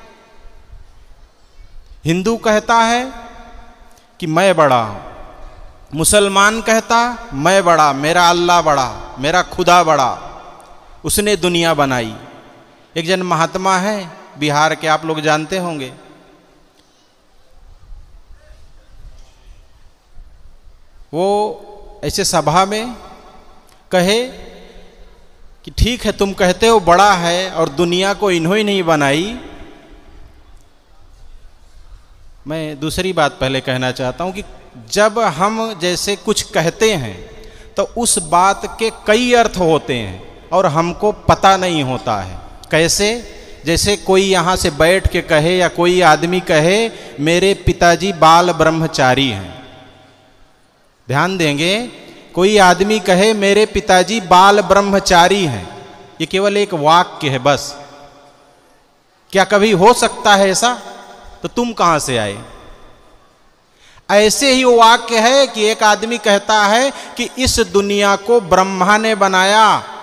हिंदू कहता है कि मैं बड़ा हूं, मुसलमान कहता मैं बड़ा, मेरा अल्लाह बड़ा, मेरा खुदा बड़ा, उसने दुनिया बनाई। एक जन महात्मा है बिहार के, आप लोग जानते होंगे, वो ऐसे सभा में कहे कि ठीक है, तुम कहते हो बड़ा है और दुनिया को इन्हों ही नहीं बनाई। मैं दूसरी बात पहले कहना चाहता हूं कि जब हम जैसे कुछ कहते हैं तो उस बात के कई अर्थ होते हैं और हमको पता नहीं होता है। कैसे? जैसे कोई यहाँ से बैठ के कहे या कोई आदमी कहे मेरे पिताजी बाल ब्रह्मचारी हैं। ध्यान देंगे, कोई आदमी कहे मेरे पिताजी बाल ब्रह्मचारी हैं, ये केवल एक वाक्य है बस। क्या कभी हो सकता है ऐसा? तो तुम कहां से आए? ऐसे ही वो वाक्य है कि एक आदमी कहता है कि इस दुनिया को ब्रह्मा ने बनाया,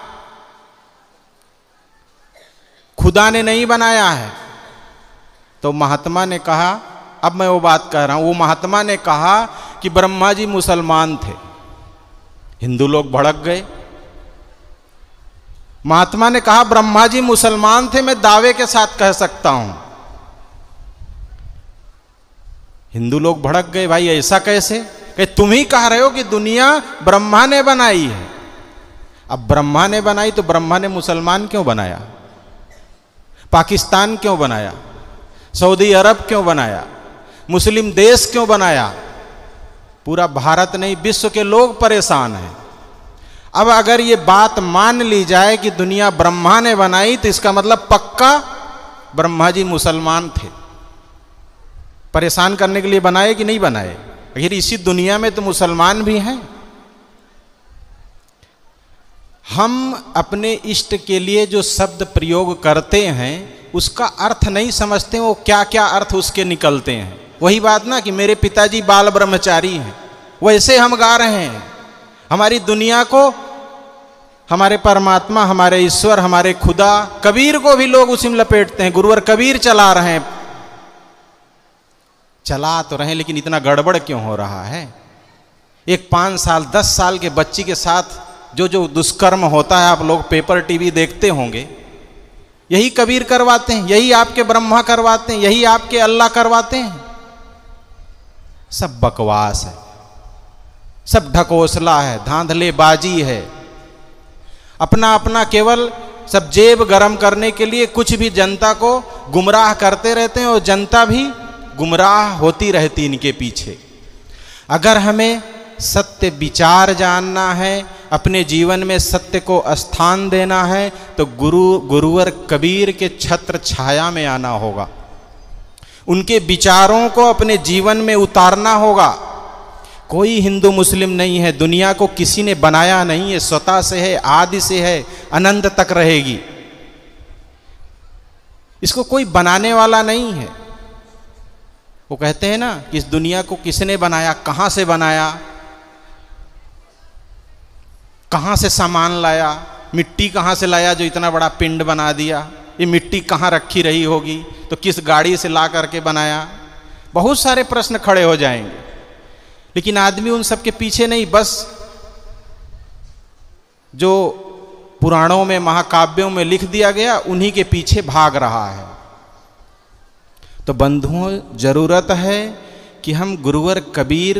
खुदा ने नहीं बनाया है। तो महात्मा ने कहा, अब मैं वो बात कह रहा हूं, वो महात्मा ने कहा कि ब्रह्मा जी मुसलमान थे। हिंदू लोग भड़क गए। महात्मा ने कहा ब्रह्मा जी मुसलमान थे, मैं दावे के साथ कह सकता हूं। हिंदू लोग भड़क गए, भाई ऐसा कैसे? कि तुम ही कह रहे हो कि दुनिया ब्रह्मा ने बनाई है। अब ब्रह्मा ने बनाई तो ब्रह्मा ने मुसलमान क्यों बनाया? पाकिस्तान क्यों बनाया? सऊदी अरब क्यों बनाया? मुस्लिम देश क्यों बनाया? पूरा भारत नहीं, विश्व के लोग परेशान हैं। अब अगर ये बात मान ली जाए कि दुनिया ब्रह्मा ने बनाई, तो इसका मतलब पक्का ब्रह्मा जी मुसलमान थे। परेशान करने के लिए बनाए कि नहीं बनाए? आखिर इसी दुनिया में तो मुसलमान भी हैं। हम अपने इष्ट के लिए जो शब्द प्रयोग करते हैं उसका अर्थ नहीं समझते, वो क्या क्या अर्थ उसके निकलते हैं। वही बात ना कि मेरे पिताजी बाल ब्रह्मचारी हैं, वैसे हम गा रहे हैं। हमारी दुनिया को, हमारे परमात्मा, हमारे ईश्वर, हमारे खुदा, कबीर को भी लोग उसी में लपेटते हैं। गुरुवर कबीर चला रहे हैं, चला तो रहे, लेकिन इतना गड़बड़ क्यों हो रहा है? एक पाँच साल दस साल के बच्ची के साथ जो जो दुष्कर्म होता है, आप लोग पेपर टीवी देखते होंगे, यही कबीर करवाते हैं, यही आपके ब्रह्मा करवाते हैं, यही आपके अल्लाह करवाते हैं। सब बकवास है, सब ढकोसला है, धांधलेबाजी है। अपना अपना केवल सब जेब गरम करने के लिए कुछ भी जनता को गुमराह करते रहते हैं और जनता भी गुमराह होती रहती इनके पीछे। अगर हमें सत्य विचार जानना है, अपने जीवन में सत्य को स्थान देना है, तो गुरु गुरुवर कबीर के छत्र छाया में आना होगा, उनके विचारों को अपने जीवन में उतारना होगा। कोई हिंदू मुस्लिम नहीं है, दुनिया को किसी ने बनाया नहीं है, स्वतः से है, आदि से है, अनंत तक रहेगी। इसको कोई बनाने वाला नहीं है। वो कहते हैं ना कि इस दुनिया को किसने बनाया, कहां से बनाया, कहां से सामान लाया, मिट्टी कहां से लाया जो इतना बड़ा पिंड बना दिया, ये मिट्टी कहां रखी रही होगी, तो किस गाड़ी से ला करके बनाया। बहुत सारे प्रश्न खड़े हो जाएंगे, लेकिन आदमी उन सब के पीछे नहीं, बस जो पुराणों में महाकाव्यों में लिख दिया गया उन्हीं के पीछे भाग रहा है। तो बंधुओं, जरूरत है कि हम गुरुवर कबीर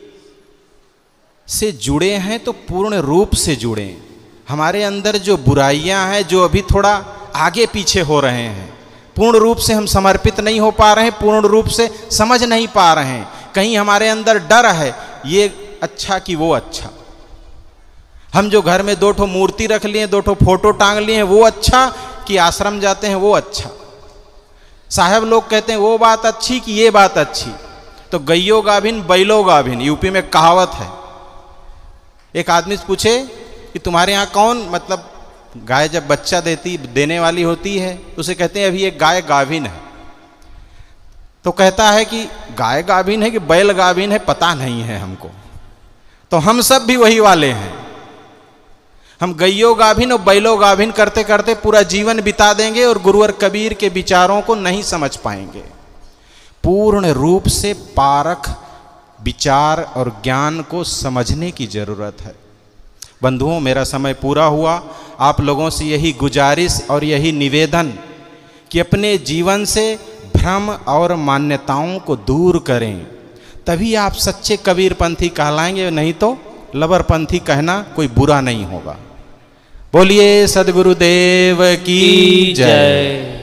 से जुड़े हैं तो पूर्ण रूप से जुड़े। हमारे अंदर जो बुराइयां हैं, जो अभी थोड़ा आगे पीछे हो रहे हैं, पूर्ण रूप से हम समर्पित नहीं हो पा रहे हैं, पूर्ण रूप से समझ नहीं पा रहे हैं, कहीं हमारे अंदर डर है, ये अच्छा कि वो अच्छा। हम जो घर में दो ठो मूर्ति रख लिए, दो ठो फोटो टांग लिए, वो अच्छा कि आश्रम जाते हैं वो अच्छा। साहब लोग कहते हैं वो बात अच्छी कि ये बात अच्छी। तो गइयो गाभिन बैलो गाभिन, यूपी में कहावत है। एक आदमी से पूछे कि तुम्हारे यहाँ कौन, मतलब गाय जब बच्चा देती देने वाली होती है, उसे कहते हैं अभी एक गाय गाभिन है। तो कहता है कि गाय गाभिन है कि बैल गाभिन है, पता नहीं है हमको। तो हम सब भी वही वाले हैं, हम गइयो गाभिन और बैलो गाभिन करते करते पूरा जीवन बिता देंगे और गुरुवर कबीर के विचारों को नहीं समझ पाएंगे। पूर्ण रूप से पारख विचार और ज्ञान को समझने की जरूरत है। बंधुओं, मेरा समय पूरा हुआ। आप लोगों से यही गुजारिश और यही निवेदन कि अपने जीवन से भ्रम और मान्यताओं को दूर करें, तभी आप सच्चे कबीरपंथी कहलाएंगे, नहीं तो लबरपंथी कहना कोई बुरा नहीं होगा। बोलिए सद्गुरुदेव की जय।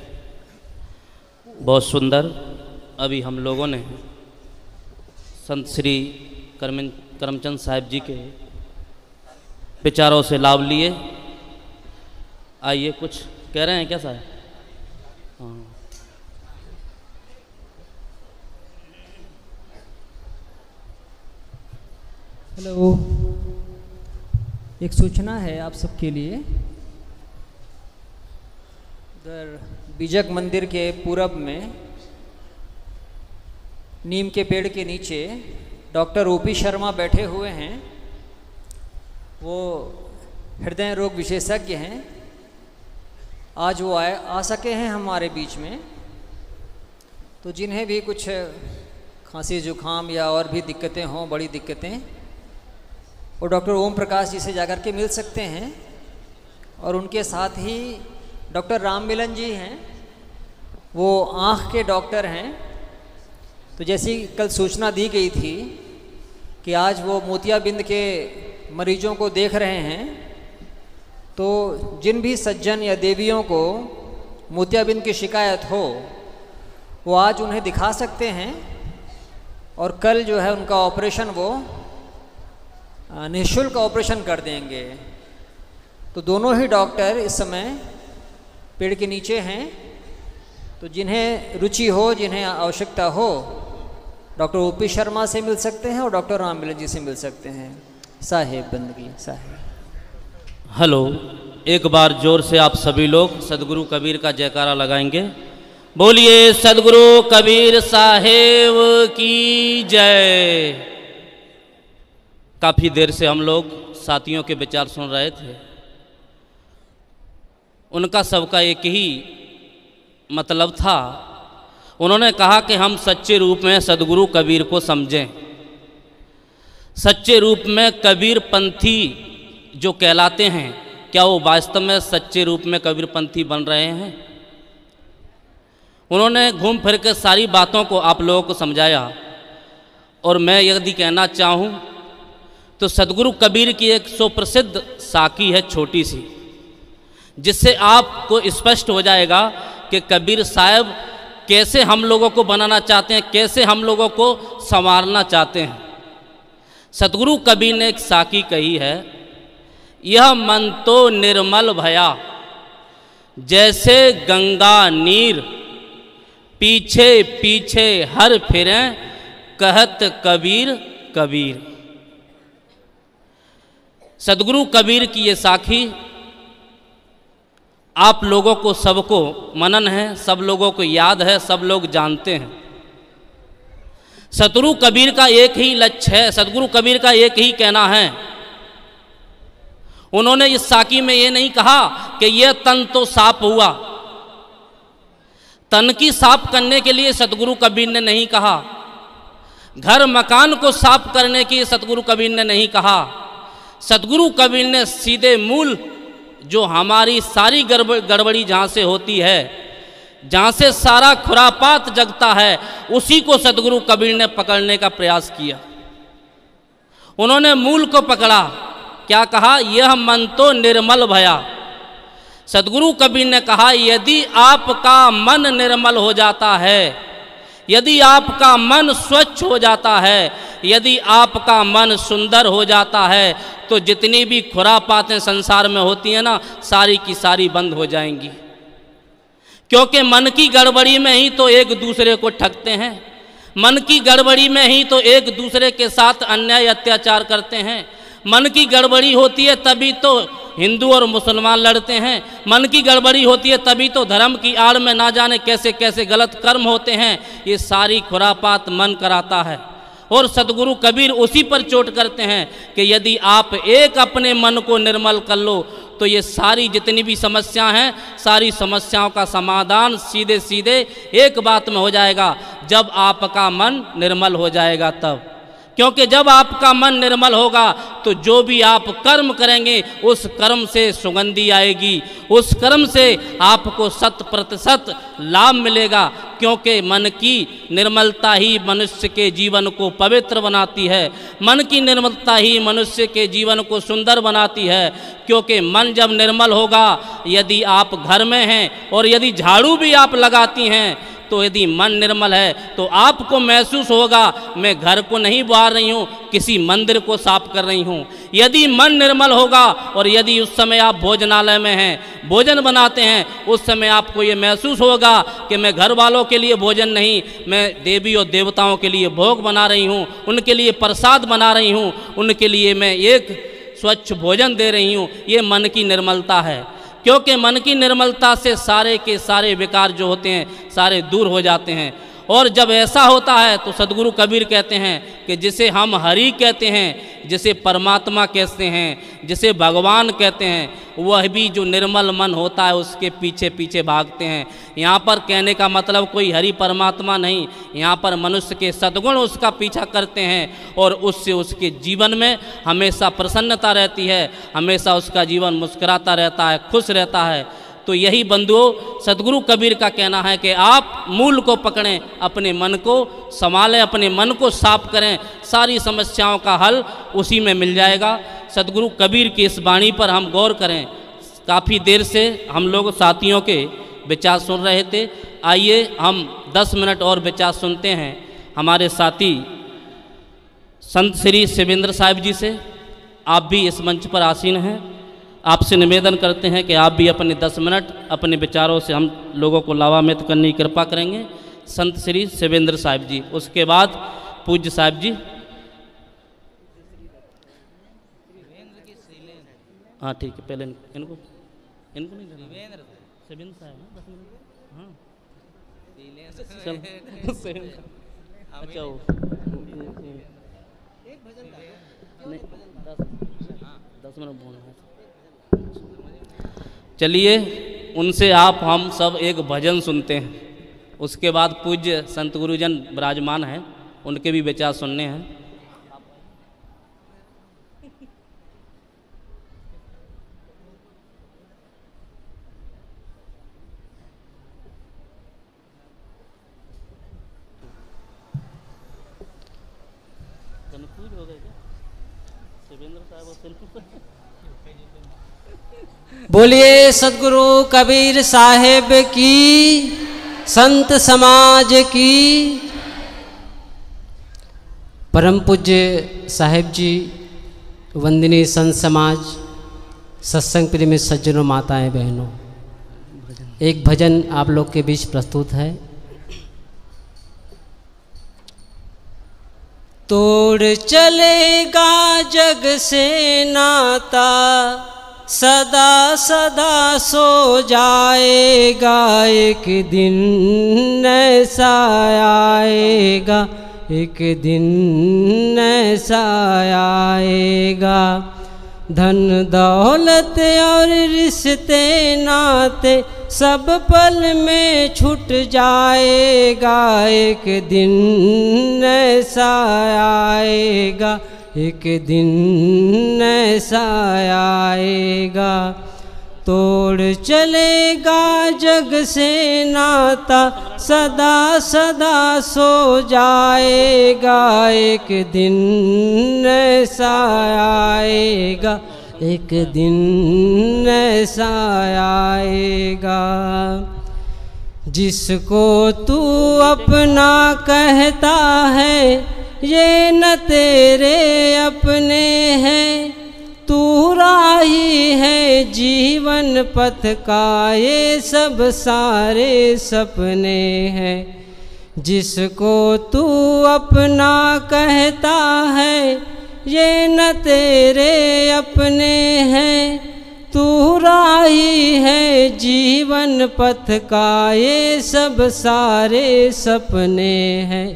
बहुत सुंदर। अभी हम लोगों ने संत श्री करम करमचंद साहिब जी के विचारों से लाभ लिए। आइए, कुछ कह रहे हैं क्या साहब? हाँ, हेलो, एक सूचना है आप सबके लिए। उधर बीजक मंदिर के पूरब में नीम के पेड़ के नीचे डॉक्टर ओपी शर्मा बैठे हुए हैं। वो हृदय रोग विशेषज्ञ हैं। आज वो आए आ सके हैं हमारे बीच में। तो जिन्हें भी कुछ खांसी जुकाम या और भी दिक्कतें हों, बड़ी दिक्कतें, वो डॉक्टर ओम प्रकाश जी से जाकर के मिल सकते हैं। और उनके साथ ही डॉक्टर राम मिलन जी हैं, वो आँख के डॉक्टर हैं। तो जैसी कल सूचना दी गई थी कि आज वो मोतियाबिंद के मरीजों को देख रहे हैं, तो जिन भी सज्जन या देवियों को मोतियाबिंद की शिकायत हो, वो आज उन्हें दिखा सकते हैं। और कल जो है उनका ऑपरेशन वो निःशुल्क ऑपरेशन कर देंगे। तो दोनों ही डॉक्टर इस समय पेड़ के नीचे हैं। तो जिन्हें रुचि हो, जिन्हें आवश्यकता हो, डॉक्टर ओपी शर्मा से मिल सकते हैं और डॉक्टर राम मिलन जी से मिल सकते हैं। साहेब बंदगी साहेब। हेलो, एक बार जोर से आप सभी लोग सदगुरु कबीर का जयकारा लगाएंगे। बोलिए सदगुरु कबीर साहेब की जय। काफ़ी देर से हम लोग साथियों के विचार सुन रहे थे। उनका सबका एक ही मतलब था। उन्होंने कहा कि हम सच्चे रूप में सदगुरु कबीर को समझें। सच्चे रूप में कबीर पंथी जो कहलाते हैं, क्या वो वास्तव में सच्चे रूप में कबीर पंथी बन रहे हैं? उन्होंने घूम फिर के सारी बातों को आप लोगों को समझाया। और मैं यदि कहना चाहूँ तो सदगुरु कबीर की एक सुप्रसिद्ध साखी है, छोटी सी, जिससे आपको स्पष्ट हो जाएगा कि कबीर साहब कैसे हम लोगों को बनाना चाहते हैं, कैसे हम लोगों को संवारना चाहते हैं। सतगुरु कबीर ने एक साखी कही है, यह मन तो निर्मल भया, जैसे गंगा नीर, पीछे पीछे हर फिरें, कहत कबीर कबीर। सतगुरु कबीर की ये साखी आप लोगों को सबको मनन है, सब लोगों को याद है, सब लोग जानते हैं। सतगुरु कबीर का एक ही लक्ष्य है, सतगुरु कबीर का एक ही कहना है। उन्होंने इस साखी में ये नहीं कहा कि यह तन तो साफ हुआ, तन की साफ करने के लिए सतगुरु कबीर ने नहीं कहा, घर मकान को साफ करने की सतगुरु कबीर ने नहीं कहा। सतगुरु कबीर ने सीधे मूल जो हमारी सारी गड़बड़ी जहाँ से होती है, जहाँ से सारा खुरापात जगता है, उसी को सतगुरु कबीर ने पकड़ने का प्रयास किया। उन्होंने मूल को पकड़ा। क्या कहा? यह मन तो निर्मल भया। सतगुरु कबीर ने कहा यदि आपका मन निर्मल हो जाता है, यदि आपका मन स्वच्छ हो जाता है, यदि आपका मन सुंदर हो जाता है, तो जितनी भी खुरापातें संसार में होती हैं ना, सारी की सारी बंद हो जाएंगी। क्योंकि मन की गड़बड़ी में ही तो एक दूसरे को ठगते हैं, मन की गड़बड़ी में ही तो एक दूसरे के साथ अन्याय अत्याचार करते हैं, मन की गड़बड़ी होती है तभी तो हिंदू और मुसलमान लड़ते हैं, मन की गड़बड़ी होती है तभी तो धर्म की आड़ में ना जाने कैसे कैसे गलत कर्म होते हैं। ये सारी खुरापात मन कराता है। और सतगुरु कबीर उसी पर चोट करते हैं कि यदि आप एक अपने मन को निर्मल कर लो, तो ये सारी जितनी भी समस्या हैं, सारी समस्याओं का समाधान सीधे सीधे एक बात में हो जाएगा, जब आपका मन निर्मल हो जाएगा तब। क्योंकि जब आपका मन निर्मल होगा तो जो भी आप कर्म करेंगे उस कर्म से सुगंधी आएगी, उस कर्म से आपको शत प्रतिशत लाभ मिलेगा। क्योंकि मन की निर्मलता ही मनुष्य के जीवन को पवित्र बनाती है, मन की निर्मलता ही मनुष्य के जीवन को सुंदर बनाती है। क्योंकि मन जब निर्मल होगा, यदि आप घर में हैं और यदि झाड़ू भी आप लगाती हैं, तो यदि मन निर्मल है तो आपको महसूस होगा मैं घर को नहीं बहार रही हूँ, किसी मंदिर को साफ कर रही हूँ। यदि मन निर्मल होगा और यदि उस समय आप भोजनालय में हैं, भोजन बनाते हैं, उस समय आपको ये महसूस होगा कि मैं घर वालों के लिए भोजन नहीं, मैं देवी और देवताओं के लिए भोग बना रही हूँ, उनके लिए प्रसाद बना रही हूँ, उनके लिए मैं एक स्वच्छ भोजन दे रही हूँ। ये मन की निर्मलता है। क्योंकि मन की निर्मलता से सारे के सारे विकार जो होते हैं सारे दूर हो जाते हैं। और जब ऐसा होता है तो सतगुरु कबीर कहते हैं कि जिसे हम हरि कहते हैं, जिसे परमात्मा कहते हैं, जिसे भगवान कहते हैं, वह भी जो निर्मल मन होता है उसके पीछे पीछे भागते हैं। यहाँ पर कहने का मतलब कोई हरि परमात्मा नहीं, यहाँ पर मनुष्य के सद्गुण उसका पीछा करते हैं और उससे उसके जीवन में हमेशा प्रसन्नता रहती है, हमेशा उसका जीवन मुस्कुराता रहता है, खुश रहता है। तो यही बंधुओं सतगुरु कबीर का कहना है कि आप मूल को पकड़ें, अपने मन को संभालें, अपने मन को साफ करें, सारी समस्याओं का हल उसी में मिल जाएगा। सतगुरु कबीर की इस वाणी पर हम गौर करें। काफ़ी देर से हम लोग साथियों के विचार सुन रहे थे, आइए हम दस मिनट और विचार सुनते हैं हमारे साथी संत श्री शिवेंद्र साहिब जी से। आप भी इस मंच पर आसीन हैं, आपसे निवेदन करते हैं कि आप भी अपने दस मिनट अपने विचारों से हम लोगों को लाभान्वित करने की कृपा करेंगे। संत श्री शिवेंद्र साहिब जी, उसके बाद पूज्य साहिब जी। हाँ ठीक है, पहले इनको इनको नहीं लेना, शिवेंद्र साहिब दस मिनट। हाँ चल अच्छा वो नहीं दस दस मिनट बोलना है। चलिए उनसे आप हम सब एक भजन सुनते हैं, उसके बाद पूज्य संत गुरुजन विराजमान हैं, उनके भी विचार सुनने हैं। कन्फ्यूज हो गए क्या शिवेंद्र साहब और बोलिए सदगुरु कबीर साहेब की, संत समाज की। परम पूज्य साहेब जी, वंदनीय संत समाज, सत्संग प्रेमी सज्जनों, माताएं, बहनों, एक भजन आप लोग के बीच प्रस्तुत है। तोड़ चलेगा जग से नाता, सदा सदा सो जाएगा, एक दिन ऐसा आएगा, एक दिन ऐसा आएगा। धन दौलत और रिश्ते नाते सब पल में छूट जाएगा, एक दिन ऐसा आएगा, एक दिन ऐसा आएगा। तोड़ चलेगा जग से नाता, सदा सदा सो जाएगा, एक दिन ऐसा आएगा, एक दिन ऐसा आएगा। जिसको तू अपना कहता है, ये न तेरे अपने हैं, तू राही है जीवन पथ का, ये सब सारे सपने हैं। जिसको तू अपना कहता है, ये न तेरे अपने हैं, तू राही है जीवन पथ का, ये सब सारे सपने हैं।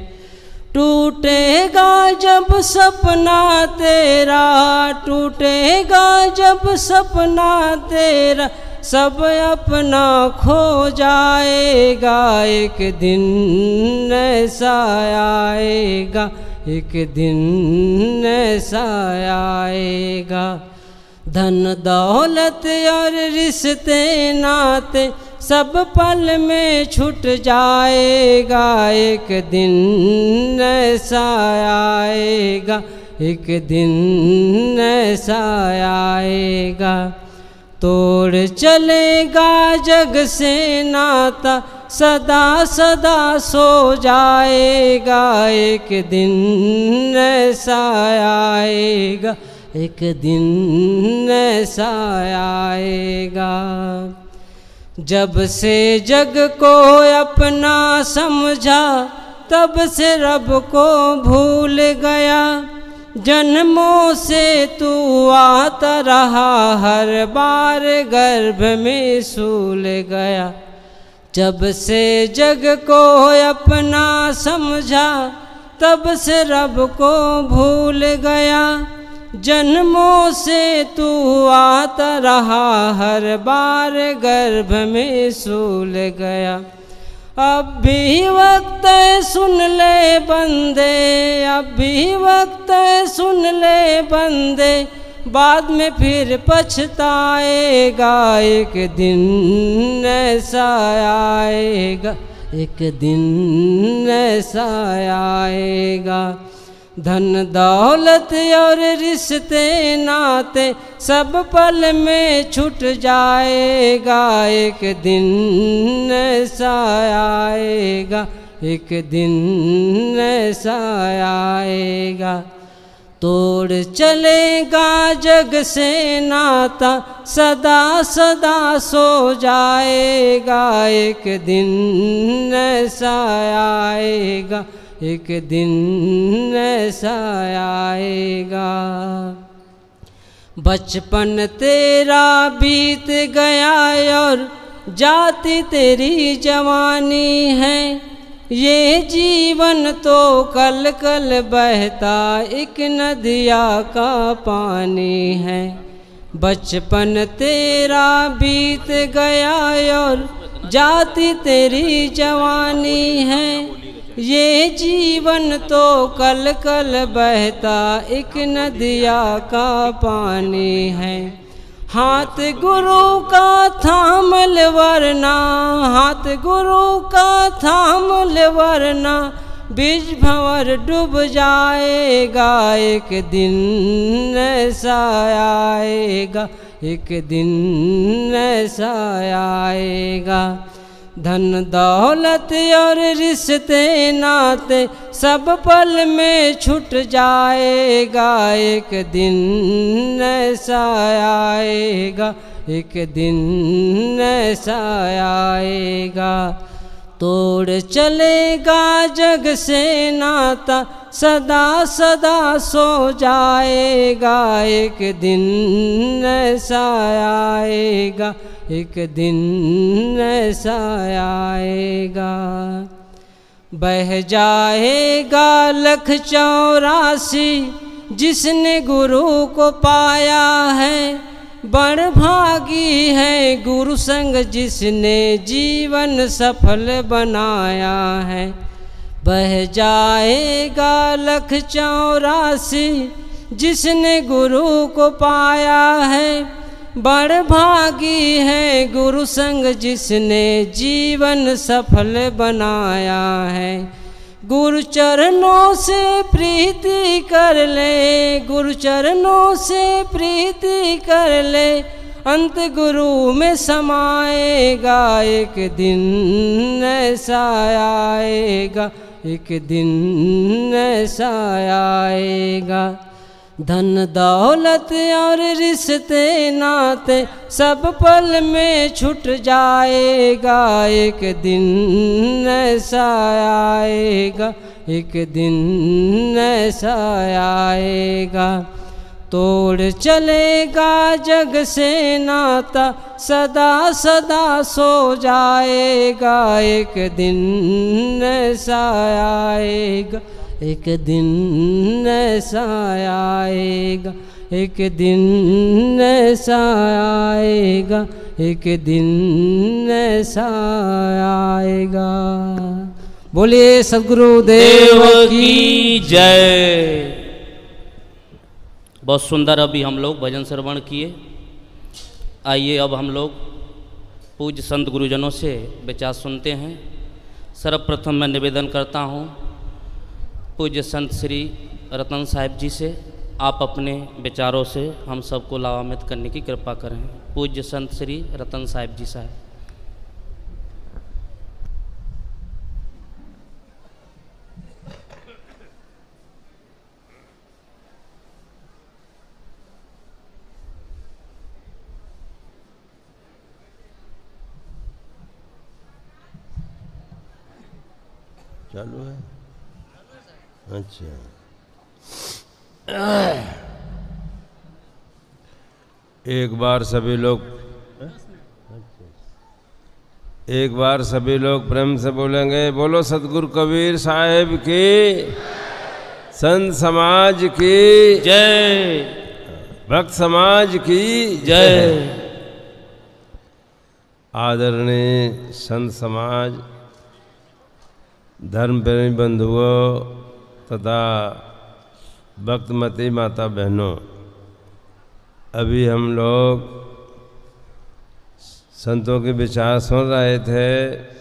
टूटेगा जब सपना तेरा, टूटेगा जब सपना तेरा, सब अपना खो जाएगा, एक दिन ऐसा आएगा, एक दिन ऐसा आएगा। धन दौलत और रिश्ते नाते सब पल में छूट जाएगा, एक दिन ऐसा आएगा, एक दिन ऐसा आएगा। तोड़ चलेगा जग से नाता, सदा सदा सो जाएगा, एक दिन ऐसा आएगा, एक दिन ऐसा आएगा। जब से जग को अपना समझा, तब से रब को भूल गया, जन्मों से तू आता रहा, हर बार गर्भ में सूल गया। जब से जग को अपना समझा, तब से रब को भूल गया, जन्मों से तू आता रहा, हर बार गर्भ में सूल गया। अब भी वक्त है सुन ले बंदे, अब भी वक्त है सुन ले बंदे, बाद में फिर पछताएगा, एक दिन ऐसा आएगा, एक दिन ऐसा आएगा। धन दौलत और रिश्ते नाते सब पल में छूट जाएगा, एक दिन ऐसा आएगा, एक दिन ऐसा आएगा। तोड़ चलेगा जग से नाता, सदा सदा सो जाएगा, एक दिन ऐसा आएगा, एक दिन ऐसा आएगा। बचपन तेरा बीत गया और जाती तेरी जवानी है, ये जीवन तो कल कल बहता एक नदिया का पानी है। बचपन तेरा बीत गया और जाती तेरी जवानी है, ये जीवन तो कल कल बहता एक नदिया का पानी है। हाथ गुरु का थाम ले वरना, हाथ गुरु का थाम ले वरना, बीज भंवर डूब जाएगा, एक दिन ऐसा आएगा, एक दिन ऐसा आएगा। धन दौलत और रिश्ते नाते सब पल में छूट जाएगा, एक दिन ऐसा आएगा, एक दिन ऐसा आएगा। तोड़ चलेगा जग से नाता सदा सदा सो जाएगा, एक दिन ऐसा आएगा, एक दिन ऐसा आएगा। बह जाएगा लख चौरासी जिसने गुरु को पाया है, बड़ भागी है गुरु संग जिसने जीवन सफल बनाया है। बह जाएगा लख चौरासी जिसने गुरु को पाया है, बड़ भागी है गुरु संग जिसने जीवन सफल बनाया है। गुरु चरणों से प्रीति कर ले, गुरु चरणों से प्रीति कर ले, अंत गुरु में समाएगा, एक दिन ऐसा आएगा, एक दिन ऐसा आएगा। धन दौलत और रिश्ते नाते सब पल में छूट जाएगा, एक दिन ऐसा आएगा, एक दिन ऐसा आएगा। तोड़ चलेगा जग से नाता सदा सदा सो जाएगा, एक दिन ऐसा आएगा, एक दिन ऐसा आएगा, एक दिन ऐसा आएगा, एक दिन ऐसा आएगा। बोलिए सद्गुरु देव की जय। बहुत सुंदर अभी हम लोग भजन श्रवण किए। आइए अब हम लोग पूज्य संत गुरुजनों से विचार सुनते हैं। सर्वप्रथम मैं निवेदन करता हूँ पूज्य संत श्री रतन साहिब जी से, आप अपने विचारों से हम सबको लाभान्वित करने की कृपा करें। पूज्य संत श्री रतन साहिब जी साहब। चालू है? अच्छा, एक बार सभी लोग एक बार सभी लोग प्रेम से बोलेंगे, बोलो सतगुरु कबीर साहिब की, संत समाज की जय, भक्त समाज की जय। आदरणीय संत समाज, धर्म प्रेमी बंधुओं तथा भक्तमती माता बहनों, अभी हम लोग संतों के विचार सुन रहे थे।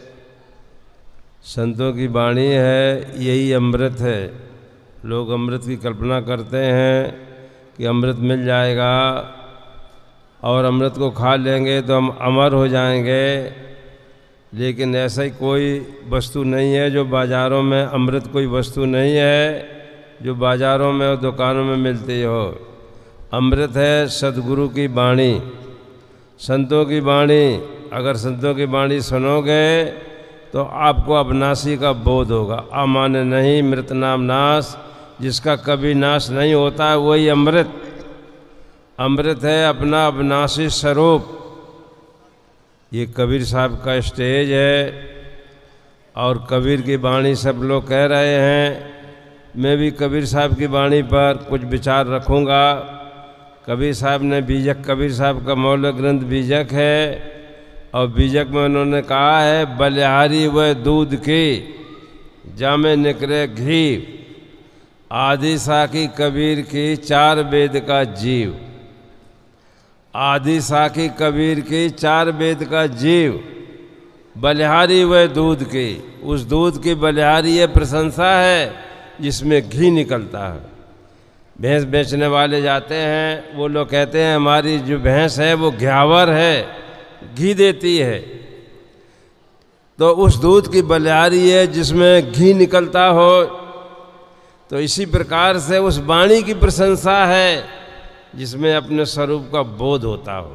संतों की वाणी है, यही अमृत है। लोग अमृत की कल्पना करते हैं कि अमृत मिल जाएगा और अमृत को खा लेंगे तो हम अमर हो जाएंगे, लेकिन ऐसा ही कोई वस्तु नहीं है जो बाज़ारों में, अमृत कोई वस्तु नहीं है जो बाज़ारों में और दुकानों में मिलती हो। अमृत है सद्गुरु की वाणी, संतों की वाणी। अगर संतों की वाणी सुनोगे तो आपको अविनाशी का बोध होगा। अमान्य नहीं मृत नाम नाश, जिसका कभी नाश नहीं होता है वही अमृत। अमृत है अपना अविनाशी स्वरूप। ये कबीर साहब का स्टेज है और कबीर की वाणी सब लोग कह रहे हैं। मैं भी कबीर साहब की वाणी पर कुछ विचार रखूँगा। कबीर साहब ने बीजक, कबीर साहब का मौलिक ग्रंथ बीजक है और बीजक में उन्होंने कहा है, बलिहारी व दूध की जामे निकले घी, आदि साखी कबीर की चार वेद का जीव। आदि साखी कबीर की चार वेद का जीव, बलिहारी व दूध की। उस दूध की बलिहारी ये प्रशंसा है जिसमें घी निकलता है। भैंस बेचने वाले जाते हैं, वो लोग कहते हैं हमारी जो भैंस है वो घ्यावर है, घी देती है। तो उस दूध की बलिहारी है जिसमें घी निकलता हो। तो इसी प्रकार से उस वाणी की प्रशंसा है जिसमें अपने स्वरूप का बोध होता हो,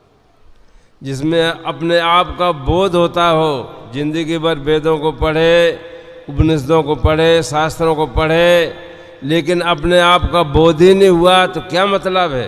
जिसमें अपने आप का बोध होता हो। जिंदगी भर वेदों को पढ़े, उपनिषदों को पढ़े, शास्त्रों को पढ़े, लेकिन अपने आप का बोध ही नहीं हुआ तो क्या मतलब है।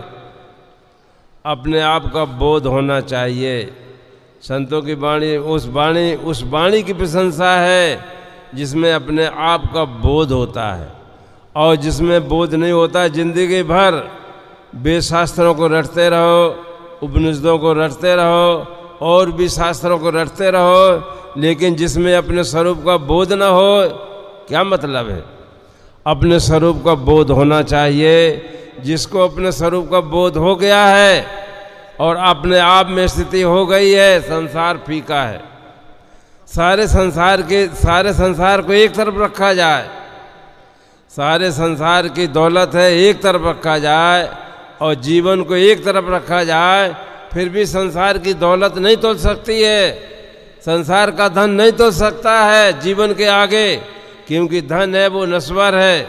अपने आप का बोध होना चाहिए। संतों की वाणी उस वाणी उस वाणी की प्रशंसा है जिसमें अपने आप का बोध होता है, और जिसमें बोध नहीं होता जिंदगी भर वेदशास्त्रों को रटते रहो, उपनिषदों को रटते रहो, और भी शास्त्रों को रटते रहो, लेकिन जिसमें अपने स्वरूप का बोध न हो, क्या मतलब है। अपने स्वरूप का बोध होना चाहिए। जिसको अपने स्वरूप का बोध हो गया है और अपने आप में स्थिति हो गई है, संसार फीका है। सारे संसार के सारे संसार को एक तरफ रखा जाए, सारे संसार की दौलत है एक तरफ रखा जाए, और जीवन को एक तरफ रखा जाए, फिर भी संसार की दौलत नहीं तोल सकती है। संसार का धन नहीं तोल सकता है जीवन के आगे, क्योंकि धन है वो नश्वर है।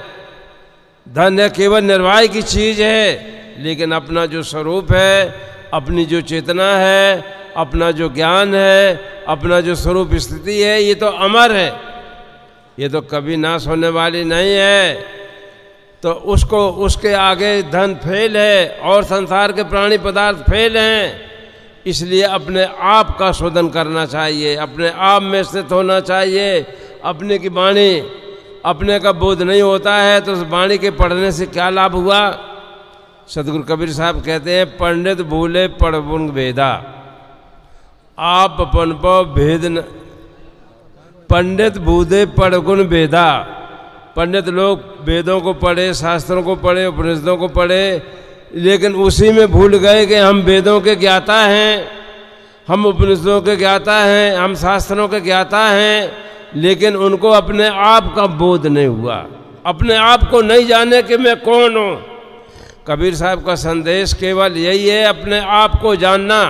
धन है केवल निर्वाह की चीज़ है, लेकिन अपना जो स्वरूप है, अपनी जो चेतना है, अपना जो ज्ञान है, अपना जो स्वरूप स्थिति है, ये तो अमर है, ये तो कभी नाश होने वाली नहीं है। तो उसको उसके आगे धन फेल है और संसार के प्राणी पदार्थ फेल हैं। इसलिए अपने आप का शोधन करना चाहिए, अपने आप में स्थित होना चाहिए। अपने की वाणी अपने का बोध नहीं होता है तो उस वाणी के पढ़ने से क्या लाभ हुआ। सदगुरु कबीर साहब कहते हैं, पंडित भूले पढ़गुण वेदा, आप अपन पो भेद न पंडित भूले पढ़गुण वेदा। पंडित लोग वेदों को पढ़े, शास्त्रों को पढ़े, उपनिषदों को पढ़े, लेकिन उसी में भूल गए कि हम वेदों के ज्ञाता हैं, हम उपनिषदों के ज्ञाता हैं, हम शास्त्रों के ज्ञाता हैं, लेकिन उनको अपने आप का बोध नहीं हुआ, अपने आप को नहीं जाने कि मैं कौन हूँ। कबीर साहब का संदेश केवल यही है, अपने आप को जानना,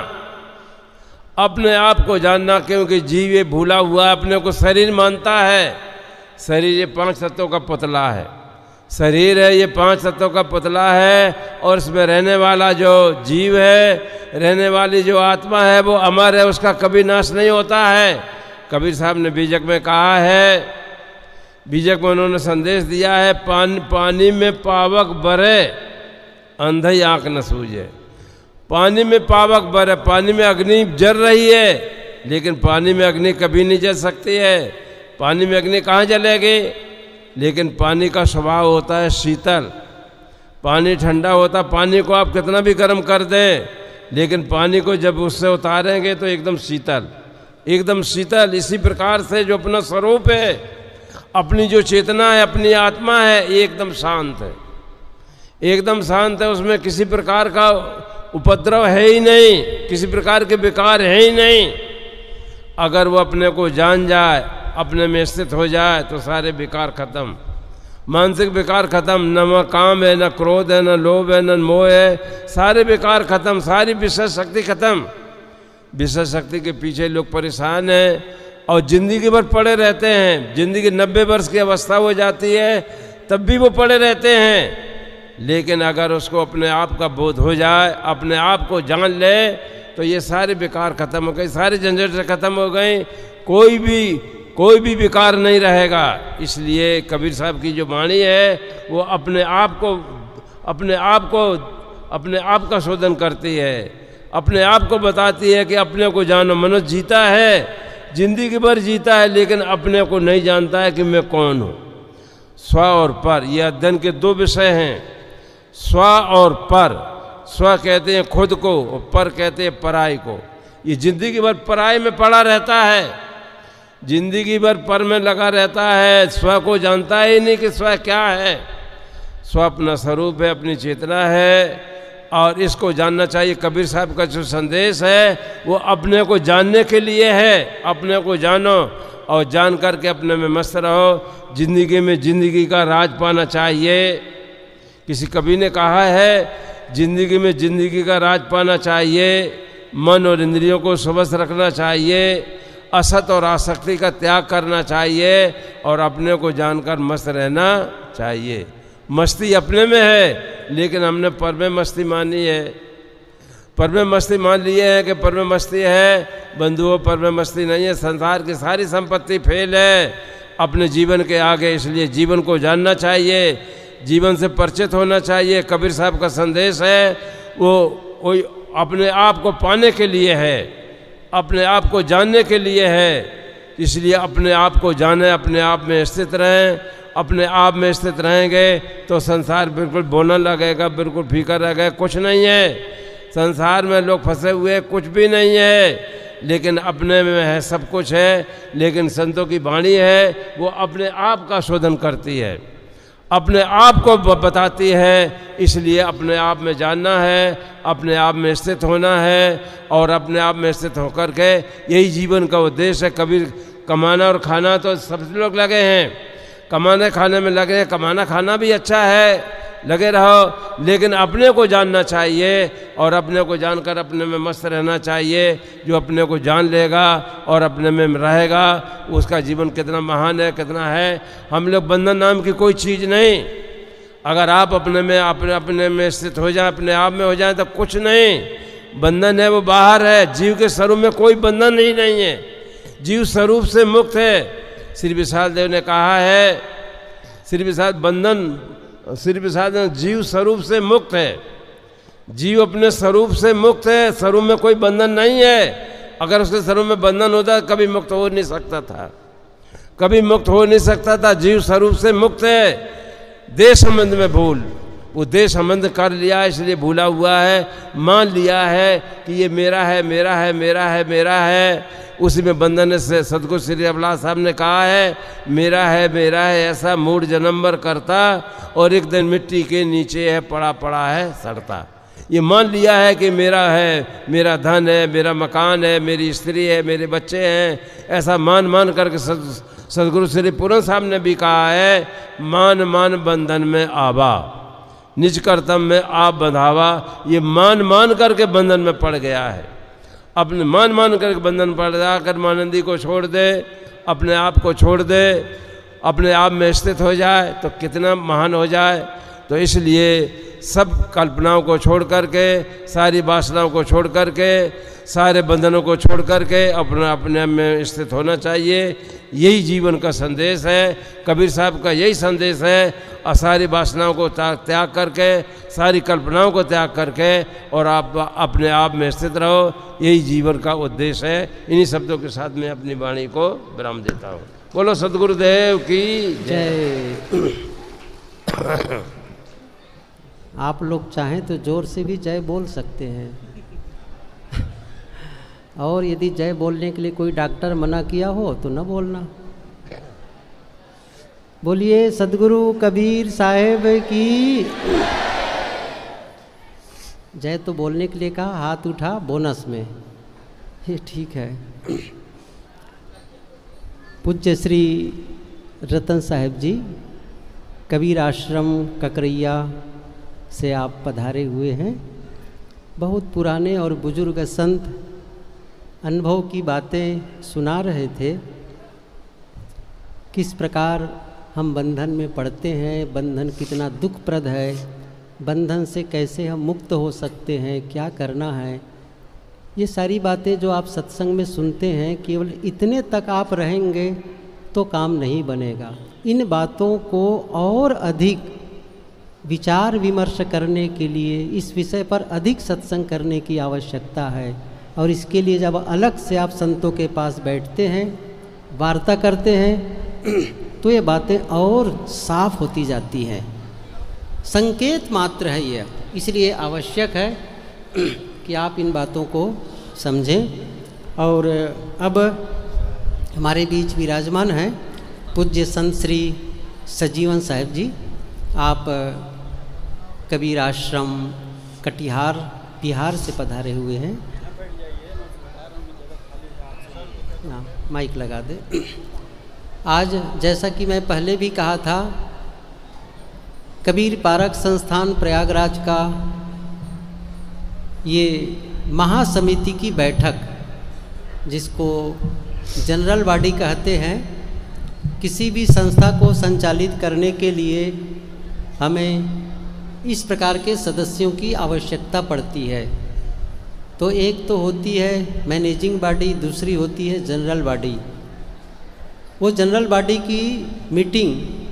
अपने आप को जानना, क्योंकि जीव ये भूला हुआ अपने को शरीर मानता है। शरीर ये पांच तत्वों का पुतला है, शरीर है ये पांच तत्वों का पुतला है, और इसमें रहने वाला जो जीव है, रहने वाली जो आत्मा है, वो अमर है, उसका कभी नाश नहीं होता है। कबीर साहब ने बीजक में कहा है, बीजक में उन्होंने संदेश दिया है, पानी पानी में पावक बरे अंधई आँख न सूझे। पानी में पावक बरे, पानी में अग्नि जल रही है, लेकिन पानी में अग्नि कभी नहीं जल सकती है। पानी में अग्नि कहाँ जलेगी। लेकिन पानी का स्वभाव होता है शीतल, पानी ठंडा होता, पानी को आप कितना भी गर्म कर दें, लेकिन पानी को जब उससे उतारेंगे तो एकदम शीतल, एकदम शीतल। इसी प्रकार से जो अपना स्वरूप है, अपनी जो चेतना है, अपनी आत्मा है, ये एकदम शांत है, एकदम शांत है। उसमें किसी प्रकार का उपद्रव है ही नहीं, किसी प्रकार के विकार है ही नहीं। अगर वो अपने को जान जाए, अपने में स्थित हो जाए, तो सारे विकार खत्म, मानसिक विकार खत्म। न काम है, न क्रोध है, न लोभ है, न मोह है, सारे विकार खत्म, सारी विशेष शक्ति खत्म। विशेष शक्ति के पीछे लोग परेशान हैं और जिंदगी भर पड़े रहते हैं। जिंदगी नब्बे वर्ष की अवस्था हो जाती है तब भी वो पड़े रहते हैं। लेकिन अगर उसको अपने आप का बोध हो जाए, अपने आप को जान ले, तो ये सारे विकार खत्म हो गए, सारी झंझट खत्म हो गई, कोई भी कोई भी विकार नहीं रहेगा। इसलिए कबीर साहब की जो वाणी है वो अपने आप को अपने आप को अपने आप का शोधन करती है, अपने आप को बताती है कि अपने को जानो। मनुष्य जीता है, जिंदगी भर जीता है, लेकिन अपने को नहीं जानता है कि मैं कौन हूँ। स्व और पर, ये अध्ययन के दो विषय हैं, स्व और पर। स्व कहते हैं खुद को, और पर कहते हैं पराई को। ये जिंदगी भर पराई में पड़ा रहता है, जिंदगी भर पर में लगा रहता है, स्व को जानता ही नहीं कि स्व क्या है। स्व अपना स्वरूप है, अपनी चेतना है, और इसको जानना चाहिए। कबीर साहब का जो संदेश है वो अपने को जानने के लिए है। अपने को जानो और जान करके अपने में मस्त रहो। जिंदगी में जिंदगी का राज पाना चाहिए। किसी कवि ने कहा है, जिंदगी में जिंदगी का राज पाना चाहिए, मन और इंद्रियों को स्वस्थ रखना चाहिए, असत और आसक्ति का त्याग करना चाहिए और अपने को जानकर मस्त रहना चाहिए। मस्ती अपने में है, लेकिन हमने पर में मस्ती मानी है। पर में मस्ती मान लिए हैं कि पर में मस्ती है, बंधुओं पर में मस्ती नहीं है। संसार की सारी संपत्ति फेल है अपने जीवन के आगे, इसलिए जीवन को जानना चाहिए, जीवन से परिचित होना चाहिए। कबीर साहब का संदेश है वो कोई अपने आप को पाने के लिए है, अपने आप को जानने के लिए है। इसलिए अपने आप को जाने, अपने आप में स्थित रहें। अपने आप में स्थित रहेंगे तो संसार बिल्कुल बोलने लगेगा, बिल्कुल फीका रहेगा, कुछ नहीं है। संसार में लोग फंसे हुए, कुछ भी नहीं है, लेकिन अपने में है, सब कुछ है। लेकिन संतों की वाणी है वो अपने आप का शोधन करती है, अपने आप को बताती है। इसलिए अपने आप में जानना है, अपने आप में स्थित होना है और अपने आप में स्थित होकर के यही जीवन का उद्देश्य है। कबीर कमाना और खाना तो सब लोग लगे हैं, कमाने खाने में लगे हैं। कमाना खाना भी अच्छा है, लगे रहो, लेकिन अपने को जानना चाहिए और अपने को जानकर अपने में मस्त रहना चाहिए। जो अपने को जान लेगा और अपने में रहेगा उसका जीवन कितना महान है, कितना है। हम लोग बंधन नाम की कोई चीज़ नहीं। अगर आप अपने में अपने अपने में स्थित हो जाए, अपने आप में हो जाए तो कुछ नहीं। बंधन है वो बाहर है, जीव के स्वरूप में कोई बंधन ही नहीं है। जीव स्वरूप से मुक्त है। श्री विशाल देव ने कहा है, श्री विशाल बंधन श्री विशाल जीव स्वरूप से मुक्त है। जीव अपने स्वरूप से मुक्त है, स्वरूप में कोई बंधन नहीं है। अगर उसके स्वरूप में बंधन होता कभी मुक्त हो नहीं सकता था, कभी मुक्त हो नहीं सकता था। जीव स्वरूप से मुक्त है। देश संबंध में भूल, वो देश संबंध कर लिया इसलिए भूला हुआ है, मान लिया है कि ये मेरा है, मेरा है, मेरा है, मेरा है। उसी में बंधन से सदगुरु श्री अभिलाष साहब ने कहा है, मेरा है, मेरा है ऐसा मूड जन्मभर करता और एक दिन मिट्टी के नीचे है पड़ा पड़ा है सड़ता। ये मान लिया है कि मेरा है, मेरा धन है, मेरा मकान है, मेरी स्त्री है, मेरे बच्चे हैं, ऐसा मान मान करके सदगुरु श्री पूरन साहब ने भी कहा है, मान मान बंधन में आवा, निज कर्तव्य में आप बंधावा। ये मान मान करके बंधन में पड़ गया है। अपने मान मान करके बंधन पड़ जाकर मानंदी को छोड़ दे, अपने आप को छोड़ दे, अपने आप में स्थित हो जाए तो कितना महान हो जाए। तो इसलिए सब कल्पनाओं को छोड़ करके, सारी वासनाओं को छोड़ करके, सारे बंधनों को छोड़ करके अपना अपने में स्थित होना चाहिए। यही जीवन का संदेश है। कबीर साहब का यही संदेश है, और सारी वासनाओं को त्याग करके, सारी कल्पनाओं को त्याग करके और आप अपने आप में स्थित रहो। यही जीवन का उद्देश्य है। इन्हीं शब्दों के साथ मैं अपनी वाणी को विराम देता हूँ। बोलो सद्गुरुदेव की जय। आप लोग चाहें तो जोर से भी जय बोल सकते हैं, और यदि जय बोलने के लिए कोई डॉक्टर मना किया हो तो न बोलना। बोलिए सद्गुरु कबीर साहेब की जय। तो बोलने के लिए कहा, हाथ उठा बोनस में, ये ठीक है। पूज्य श्री रतन साहेब जी कबीर आश्रम ककरैया से आप पधारे हुए हैं। बहुत पुराने और बुजुर्ग संत अनुभव की बातें सुना रहे थे, किस प्रकार हम बंधन में पड़ते हैं, बंधन कितना दुखप्रद है, बंधन से कैसे हम मुक्त हो सकते हैं, क्या करना है। ये सारी बातें जो आप सत्संग में सुनते हैं, केवल इतने तक आप रहेंगे तो काम नहीं बनेगा। इन बातों को और अधिक विचार विमर्श करने के लिए इस विषय पर अधिक सत्संग करने की आवश्यकता है। और इसके लिए जब अलग से आप संतों के पास बैठते हैं, वार्ता करते हैं, तो ये बातें और साफ होती जाती हैं। संकेत मात्र है यह, इसलिए आवश्यक है कि आप इन बातों को समझें। और अब हमारे बीच विराजमान हैं पूज्य संत श्री सजीवन साहेब जी। आप कबीर आश्रम कटिहार बिहार से पधारे हुए हैं। ना माइक लगा दे। आज जैसा कि मैं पहले भी कहा था, कबीर पारक संस्थान प्रयागराज का ये महासमिति की बैठक, जिसको जनरल बॉडी कहते हैं। किसी भी संस्था को संचालित करने के लिए हमें इस प्रकार के सदस्यों की आवश्यकता पड़ती है। तो एक तो होती है मैनेजिंग बॉडी, दूसरी होती है जनरल बॉडी। वो जनरल बॉडी की मीटिंग,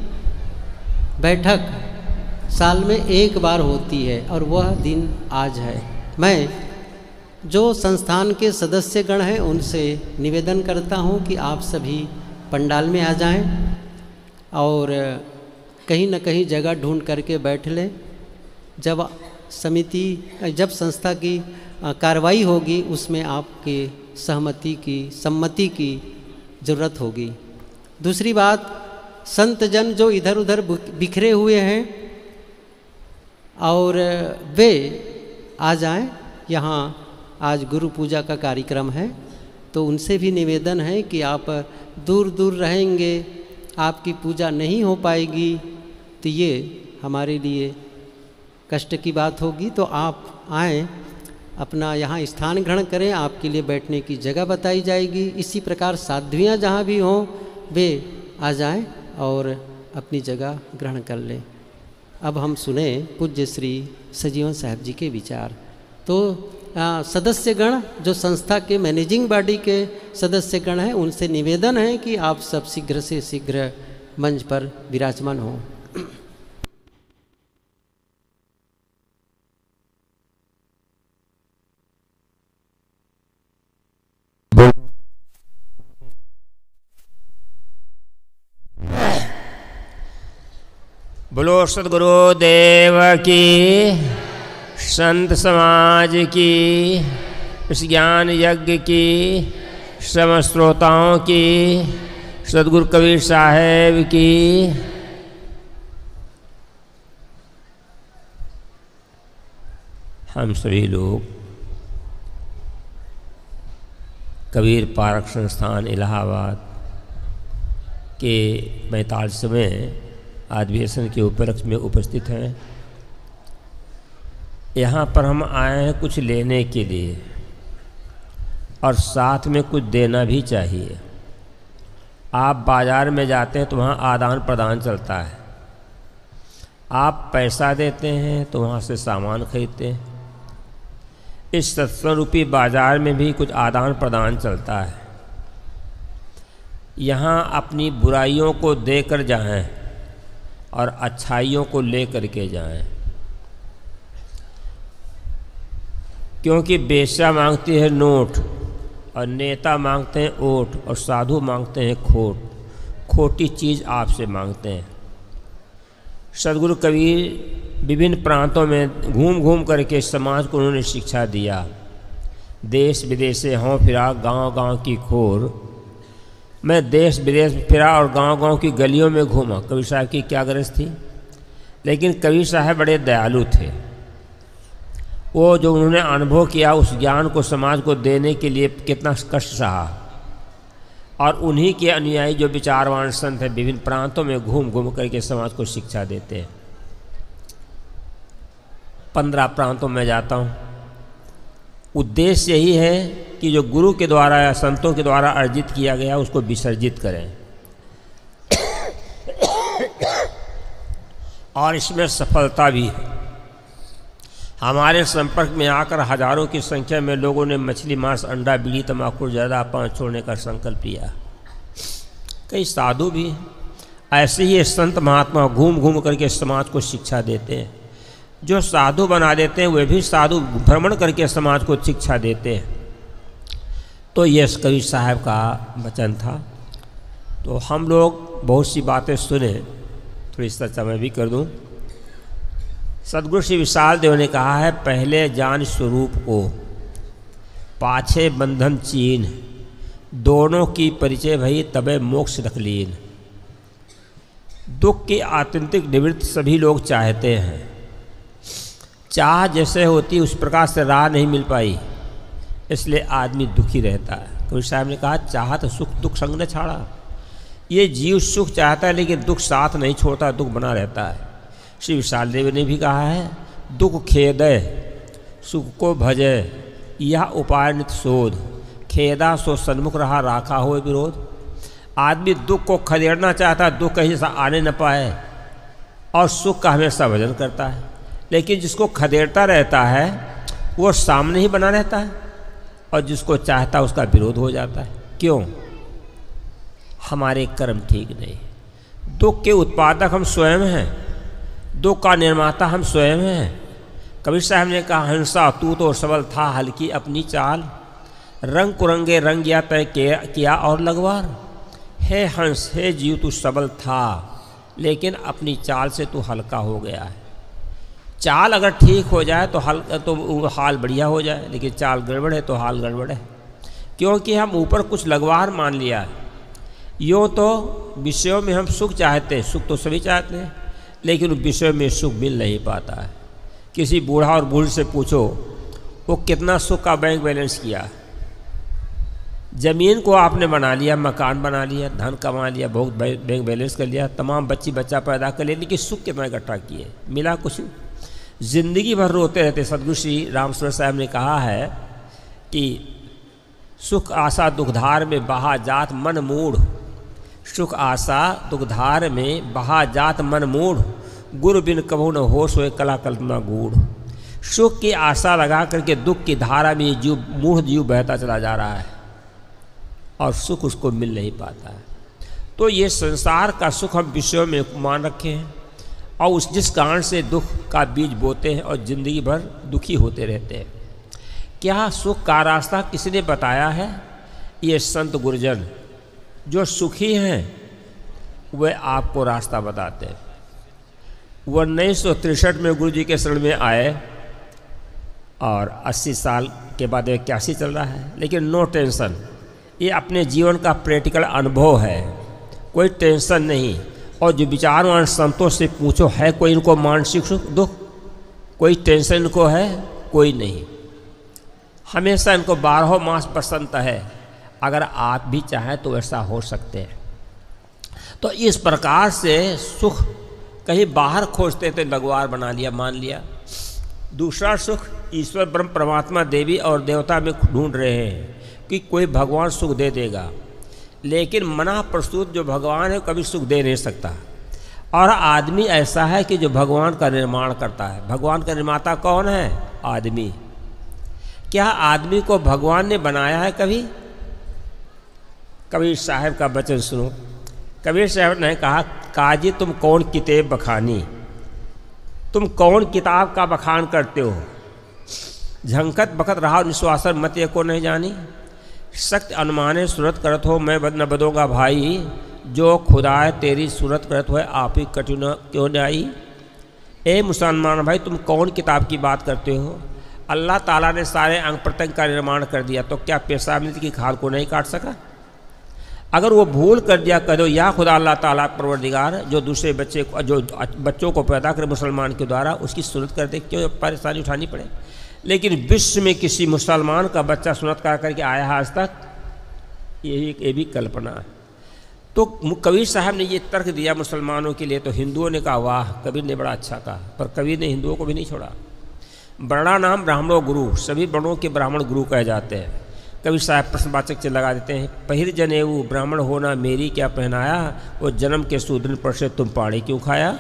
बैठक साल में एक बार होती है और वह दिन आज है। मैं जो संस्थान के सदस्यगण हैं उनसे निवेदन करता हूं कि आप सभी पंडाल में आ जाएं और कहीं न कहीं जगह ढूंढ करके बैठ लें। जब समिति जब संस्था की कार्रवाई होगी उसमें आपके सहमति की सम्मति की ज़रूरत होगी। दूसरी बात, संत जन जो इधर उधर बिखरे हुए हैं और वे आ जाएं। यहाँ आज गुरु पूजा का कार्यक्रम है तो उनसे भी निवेदन है कि आप दूर दूर रहेंगे, आपकी पूजा नहीं हो पाएगी तो ये हमारे लिए कष्ट की बात होगी। तो आप आएँ, अपना यहाँ स्थान ग्रहण करें, आपके लिए बैठने की जगह बताई जाएगी। इसी प्रकार साध्वियाँ जहाँ भी हों वे आ जाएं और अपनी जगह ग्रहण कर लें। अब हम सुने पूज्य श्री सजीवन साहब जी के विचार। तो आ, सदस्यगण जो संस्था के मैनेजिंग बॉडी के सदस्यगण हैं उनसे निवेदन है कि आप सब शीघ्र से शीघ्र मंच पर विराजमान हों। बोलो सद्गुरु देव की, संत समाज की, इस ज्ञान यज्ञ की, समस्त श्रोताओं की, सद्गुरु कबीर साहेब की। हम सभी लोग कबीर पारक संस्थान इलाहाबाद के पैंतालीसवें अधिवेशन के उपलक्ष्य में उपस्थित हैं। यहाँ पर हम आए हैं कुछ लेने के लिए और साथ में कुछ देना भी चाहिए। आप बाज़ार में जाते हैं तो वहाँ आदान प्रदान चलता है। आप पैसा देते हैं तो वहाँ से सामान खरीदते हैं। इस सत्संग रूपी बाज़ार में भी कुछ आदान प्रदान चलता है। यहाँ अपनी बुराइयों को देकर जाएं और अच्छाइयों को ले करके जाएं, क्योंकि बेश्या मांगती है नोट और नेता मांगते हैं ओट और साधु मांगते हैं खोट। खोटी चीज़ आपसे मांगते हैं। सद्गुरु कबीर विभिन्न प्रांतों में घूम घूम करके समाज को उन्होंने शिक्षा दिया। देश विदेश से हों फिरा गांव गांव की खोर। मैं देश विदेश में फिरा और गांव-गांव की गलियों में घूमा। कबीर साहब की क्या गरज थी, लेकिन कबीर साहब बड़े दयालु थे। वो जो उन्होंने अनुभव किया उस ज्ञान को समाज को देने के लिए कितना कष्ट सहा। और उन्हीं के अनुयायी जो विचारवान संत हैं विभिन्न प्रांतों में घूम घूम करके समाज को शिक्षा देते हैं। पंद्रह प्रांतों में जाता हूँ। उद्देश्य यही है कि जो गुरु के द्वारा या संतों के द्वारा अर्जित किया गया उसको विसर्जित करें और इसमें सफलता भी है। हमारे संपर्क में आकर हजारों की संख्या में लोगों ने मछली, मांस, अंडा, बीड़ी, तंबाकू, जर्दा, पान छोड़ने का संकल्प लिया। कई साधु भी ऐसे ही संत महात्मा घूम घूम करके समाज को शिक्षा देते हैं। जो साधु बना देते हैं वे भी साधु भ्रमण करके समाज को शिक्षा देते हैं। तो ये कबीर साहब का वचन था। तो हम लोग बहुत सी बातें सुने, थोड़ी चर्चा मैं भी कर दूं। सद्गुरु श्री विशाल देव ने कहा है, पहले जान स्वरूप को पाछे बंधन चीन, दोनों की परिचय भई तबे मोक्ष रखलीन। दुख की आत्यंतिक निवृत्ति सभी लोग चाहते हैं। चाह जैसे होती उस प्रकार से राह नहीं मिल पाई, इसलिए आदमी दुखी रहता है। कबीर साहब ने कहा, चाह तो सुख दुख संग न छाड़ा। ये जीव सुख चाहता है लेकिन दुख साथ नहीं छोड़ता, दुख बना रहता है। श्री विशाल देव ने भी कहा है, दुख खेदय सुख को भजय, यह उपाय नित शोध। खेदा सो सन्मुख रहा राखा हो विरोध। आदमी दुख को खदेड़ना चाहता, दुख कहीं से आने न पाए, और सुख का हमेशा भजन करता है। लेकिन जिसको खदेड़ता रहता है वो सामने ही बना रहता है, और जिसको चाहता है उसका विरोध हो जाता है। क्यों? हमारे कर्म ठीक नहीं। दुख के उत्पादक हम स्वयं हैं, दुख का निर्माता हम स्वयं हैं। कबीर साहब ने कहा, हंसा तू तो सबल था हल्की अपनी चाल, रंग कुरंगे रंग गया तय किया और लगवार। हे हंस हे जीव तू सबल था, लेकिन अपनी चाल से तू हल्का हो गया है। चाल अगर ठीक हो जाए तो हल तो हाल बढ़िया हो जाए, लेकिन चाल गड़बड़ है तो हाल गड़बड़ है। क्योंकि हम ऊपर कुछ लगवार मान लिया है। यूँ तो विषयों में हम सुख चाहते हैं, सुख तो सभी चाहते हैं, लेकिन विषयों में सुख मिल नहीं पाता है। किसी बूढ़ा और बूढ़ी से पूछो वो कितना सुख का बैंक बैलेंस किया। ज़मीन को आपने बना लिया, मकान बना लिया, धन कमा लिया, बहुत बैंक बैलेंस कर लिया, तमाम बच्ची बच्चा पैदा कर लिया, लेकिन सुख कितना इकट्ठा किए, मिला कुछ। जिंदगी भर रोते रहते। सदगुरु श्री रामस्वरूप साहब ने कहा है कि सुख आशा दुखधार में बहा जात मन मूढ़, सुख आशा दुखधार में बहा जात मन मूढ़, गुरु बिन कभू न हो सोए कला कल्पना गूढ़। सुख की आशा लगा करके दुख की धारा में जीव मूढ़ जीव बहता चला जा रहा है, और सुख उसको मिल नहीं पाता है। तो ये संसार का सुख हम विषयों में मान रखे हैं, और उस जिस कारण से दुख का बीज बोते हैं और ज़िंदगी भर दुखी होते रहते हैं। क्या सुख का रास्ता किसने बताया है? ये संत गुरुजन जो सुखी हैं वे आपको रास्ता बताते हैं। वो उन्नीस सौ तिरसठ में गुरु जी के शरण में आए, और अस्सी साल के बाद इक्यासी चल रहा है, लेकिन नो टेंशन। ये अपने जीवन का प्रैक्टिकल अनुभव है, कोई टेंशन नहीं। और जो विचारवान संतों से पूछो, है कोई इनको मानसिक सुख दुख? कोई टेंशन इनको है? कोई नहीं। हमेशा इनको बारहों मास बसंत है। अगर आप भी चाहें तो ऐसा हो सकते हैं। तो इस प्रकार से सुख कहीं बाहर खोजते थे, लगवार बना लिया, मान लिया। दूसरा सुख ईश्वर ब्रह्म परमात्मा देवी और देवता में ढूंढ रहे हैं कि कोई भगवान सुख दे देगा, लेकिन मना प्रस्तुत जो भगवान है कभी सुख दे नहीं सकता। और आदमी ऐसा है कि जो भगवान का निर्माण करता है। भगवान का निर्माता कौन है? आदमी। क्या आदमी को भगवान ने बनाया है कभी? कबीर साहब का वचन सुनो। कबीर साहब ने कहा, काजी तुम कौन किताब बखानी, तुम कौन किताब का बखान करते हो। झंकत बखत रहा निश्वासन मत ये को नहीं जानी, सख्त अनुमाने सूरत करत हो मैं बद न बदूंगा भाई, जो खुदाए तेरी सूरत करत हो आप ही कठिन क्यों न आई। ए मुसलमान भाई, तुम कौन किताब की बात करते हो? अल्लाह ताला ने सारे अंग प्रत्यंग का निर्माण कर दिया, तो क्या पेशाब की खाल को नहीं काट सका? अगर वो भूल कर दिया, कह दो या खुदा अल्लाह ताला परवरदिगार जो दूसरे बच्चे को जो बच्चों को पैदा करे मुसलमान के द्वारा, उसकी सूरत कर दे, क्यों परेशानी उठानी पड़े। लेकिन विश्व में किसी मुसलमान का बच्चा सुन्नत करा करके आया है आज तक? ये ये भी कल्पना है। तो कबीर साहब ने ये तर्क दिया मुसलमानों के लिए, तो हिंदुओं ने कहा वाह, कबीर ने बड़ा अच्छा कहा। पर कबीर ने हिंदुओं को भी नहीं छोड़ा। बड़ा नाम ब्राह्मणों गुरु, सभी वर्णों के ब्राह्मण गुरु कहे जाते हैं। कबीर साहब प्रश्नवाचक से लगा देते हैं, पहिर जनेऊ ब्राह्मण होना मेरी क्या पहनाया, वो जन्म के शूद्र पर से तुम पाड़ी क्यों खाया।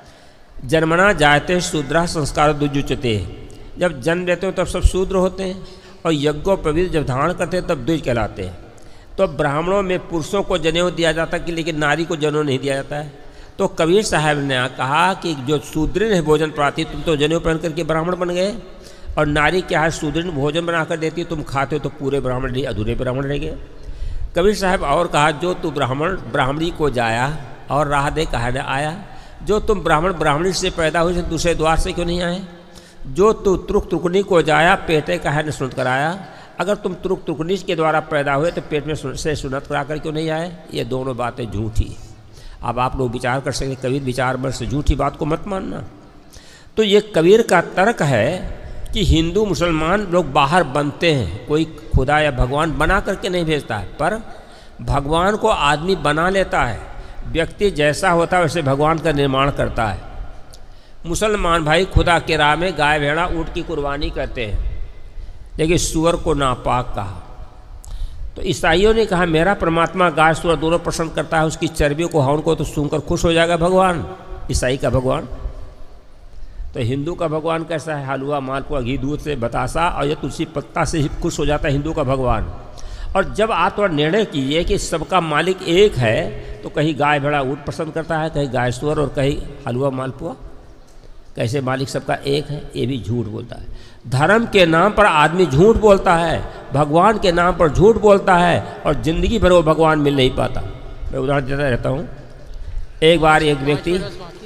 जन्मना जायते शूद्रा संस्कार दुजुचते, जब जन्म लेते हो तब सब शूद्र होते हैं, और यज्ञोपवीत जब धारण करते हैं तब द्विज कहलाते हैं। तो ब्राह्मणों में पुरुषों को जनेऊ दिया जाता कि, लेकिन नारी को जनेऊ नहीं दिया जाता है। तो कबीर साहब ने कहा कि जो शूद्र ने भोजन प्राप्ति, तुम तो जनेऊ पहन करके ब्राह्मण बन गए, और नारी क्या है शूद्र ने भोजन बनाकर देती, तुम खाते हो तो पूरे ब्राह्मण नहीं अधूरे ब्राह्मण रह गए। कबीर साहब और कहा, जो तू ब्राह्मण ब्राह्मणी को जाया और राह दे कहा न आया। जो तुम ब्राह्मण ब्राह्मणी से पैदा हुए दूसरे द्वार से क्यों नहीं आए। जो तू तुरुक तुरुकनी को जाया पेटे कहा न सुनत कराया। अगर तुम तुरुक तुरुकनी के द्वारा पैदा हुए तो पेट में से सुनत करा कर क्यों नहीं आए। ये दोनों बातें झूठी। अब आप लोग विचार कर सकते, कबीर विचार बस झूठी बात को मत मानना। तो ये कबीर का तर्क है कि हिंदू मुसलमान लोग बाहर बनते हैं, कोई खुदा या भगवान बना करके नहीं भेजता है, पर भगवान को आदमी बना लेता है। व्यक्ति जैसा होता है वैसे भगवान का निर्माण करता है। मुसलमान भाई खुदा के राह में गाय भेड़ा ऊँट की कुर्बानी करते हैं, लेकिन सुअर को नापाक कहा। तो ईसाइयों ने कहा मेरा परमात्मा गाय सूअर दोनों पसंद करता है, उसकी चर्बियों को हवन को तो सुनकर खुश हो जाएगा भगवान, ईसाई का भगवान। तो हिंदू का भगवान कैसा है? हलवा मालपुआ घी दूध से बतासा और ये तुलसी पत्ता से ही खुश हो जाता है हिंदू का भगवान। और जब आप थोड़ा निर्णय कीजिए कि सबका मालिक एक है, तो कहीं गाय भेड़ा ऊँट पसंद करता है, कहीं गाय सूअर और कहीं हलवा मालपुआ। कैसे मालिक सबका एक है? ये भी झूठ बोलता है। धर्म के नाम पर आदमी झूठ बोलता है, भगवान के नाम पर झूठ बोलता है, और ज़िंदगी भर वो भगवान मिल नहीं पाता। मैं उदाहरण देता रहता हूँ। एक बार एक व्यक्ति,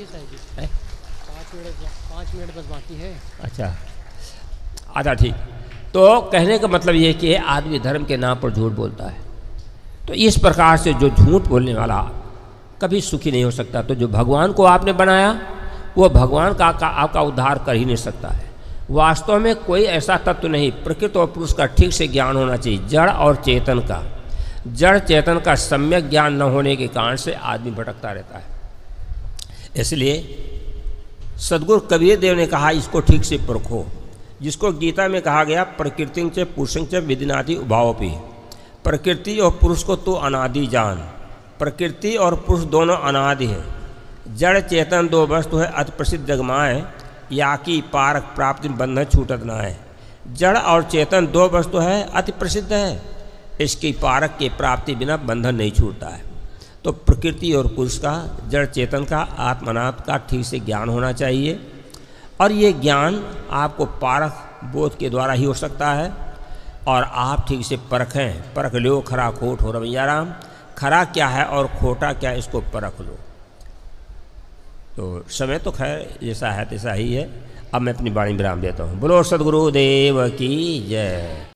पाँच मिनट बस बाकी है। अच्छा अच्छा ठीक। तो कहने का मतलब ये है कि आदमी धर्म के नाम पर झूठ बोलता है। तो इस प्रकार से जो झूठ बोलने वाला कभी सुखी नहीं हो सकता। तो जो भगवान को आपने बनाया वो भगवान का, का आपका उद्धार कर ही नहीं सकता है। वास्तव में कोई ऐसा तत्व नहीं, प्रकृति और पुरुष का ठीक से ज्ञान होना चाहिए, जड़ और चेतन का। जड़ चेतन का सम्यक ज्ञान न होने के कारण से आदमी भटकता रहता है। इसलिए सदगुरु कबीर देव ने कहा इसको ठीक से परखो, जिसको गीता में कहा गया प्रकृति च पुरुषं च विदिनाति उभावपि। प्रकृति और पुरुष को तो अनादि जान। प्रकृति और पुरुष दोनों अनादि है। जड़ चेतन दो वस्तु है अति प्रसिद्ध जगमाए, या की पारक प्राप्ति बंधन छूटत ना है। जड़ और चेतन दो वस्तु है अति प्रसिद्ध है, इसकी पारक के प्राप्ति बिना बंधन नहीं छूटता है। तो प्रकृति और पुरुष का, जड़ चेतन का, आत्मनात्म का ठीक से ज्ञान होना चाहिए। और ये ज्ञान आपको पारक बोध के द्वारा ही हो सकता है। और आप ठीक से परखें, परख लो खरा खोट हो रमैया राम। खरा क्या है और खोटा क्या है इसको परख लो। तो समय तो खैर जैसा है तैसा ही है। अब मैं अपनी वाणी विराम देता हूँ। बोलो सदगुरुदेव की जय।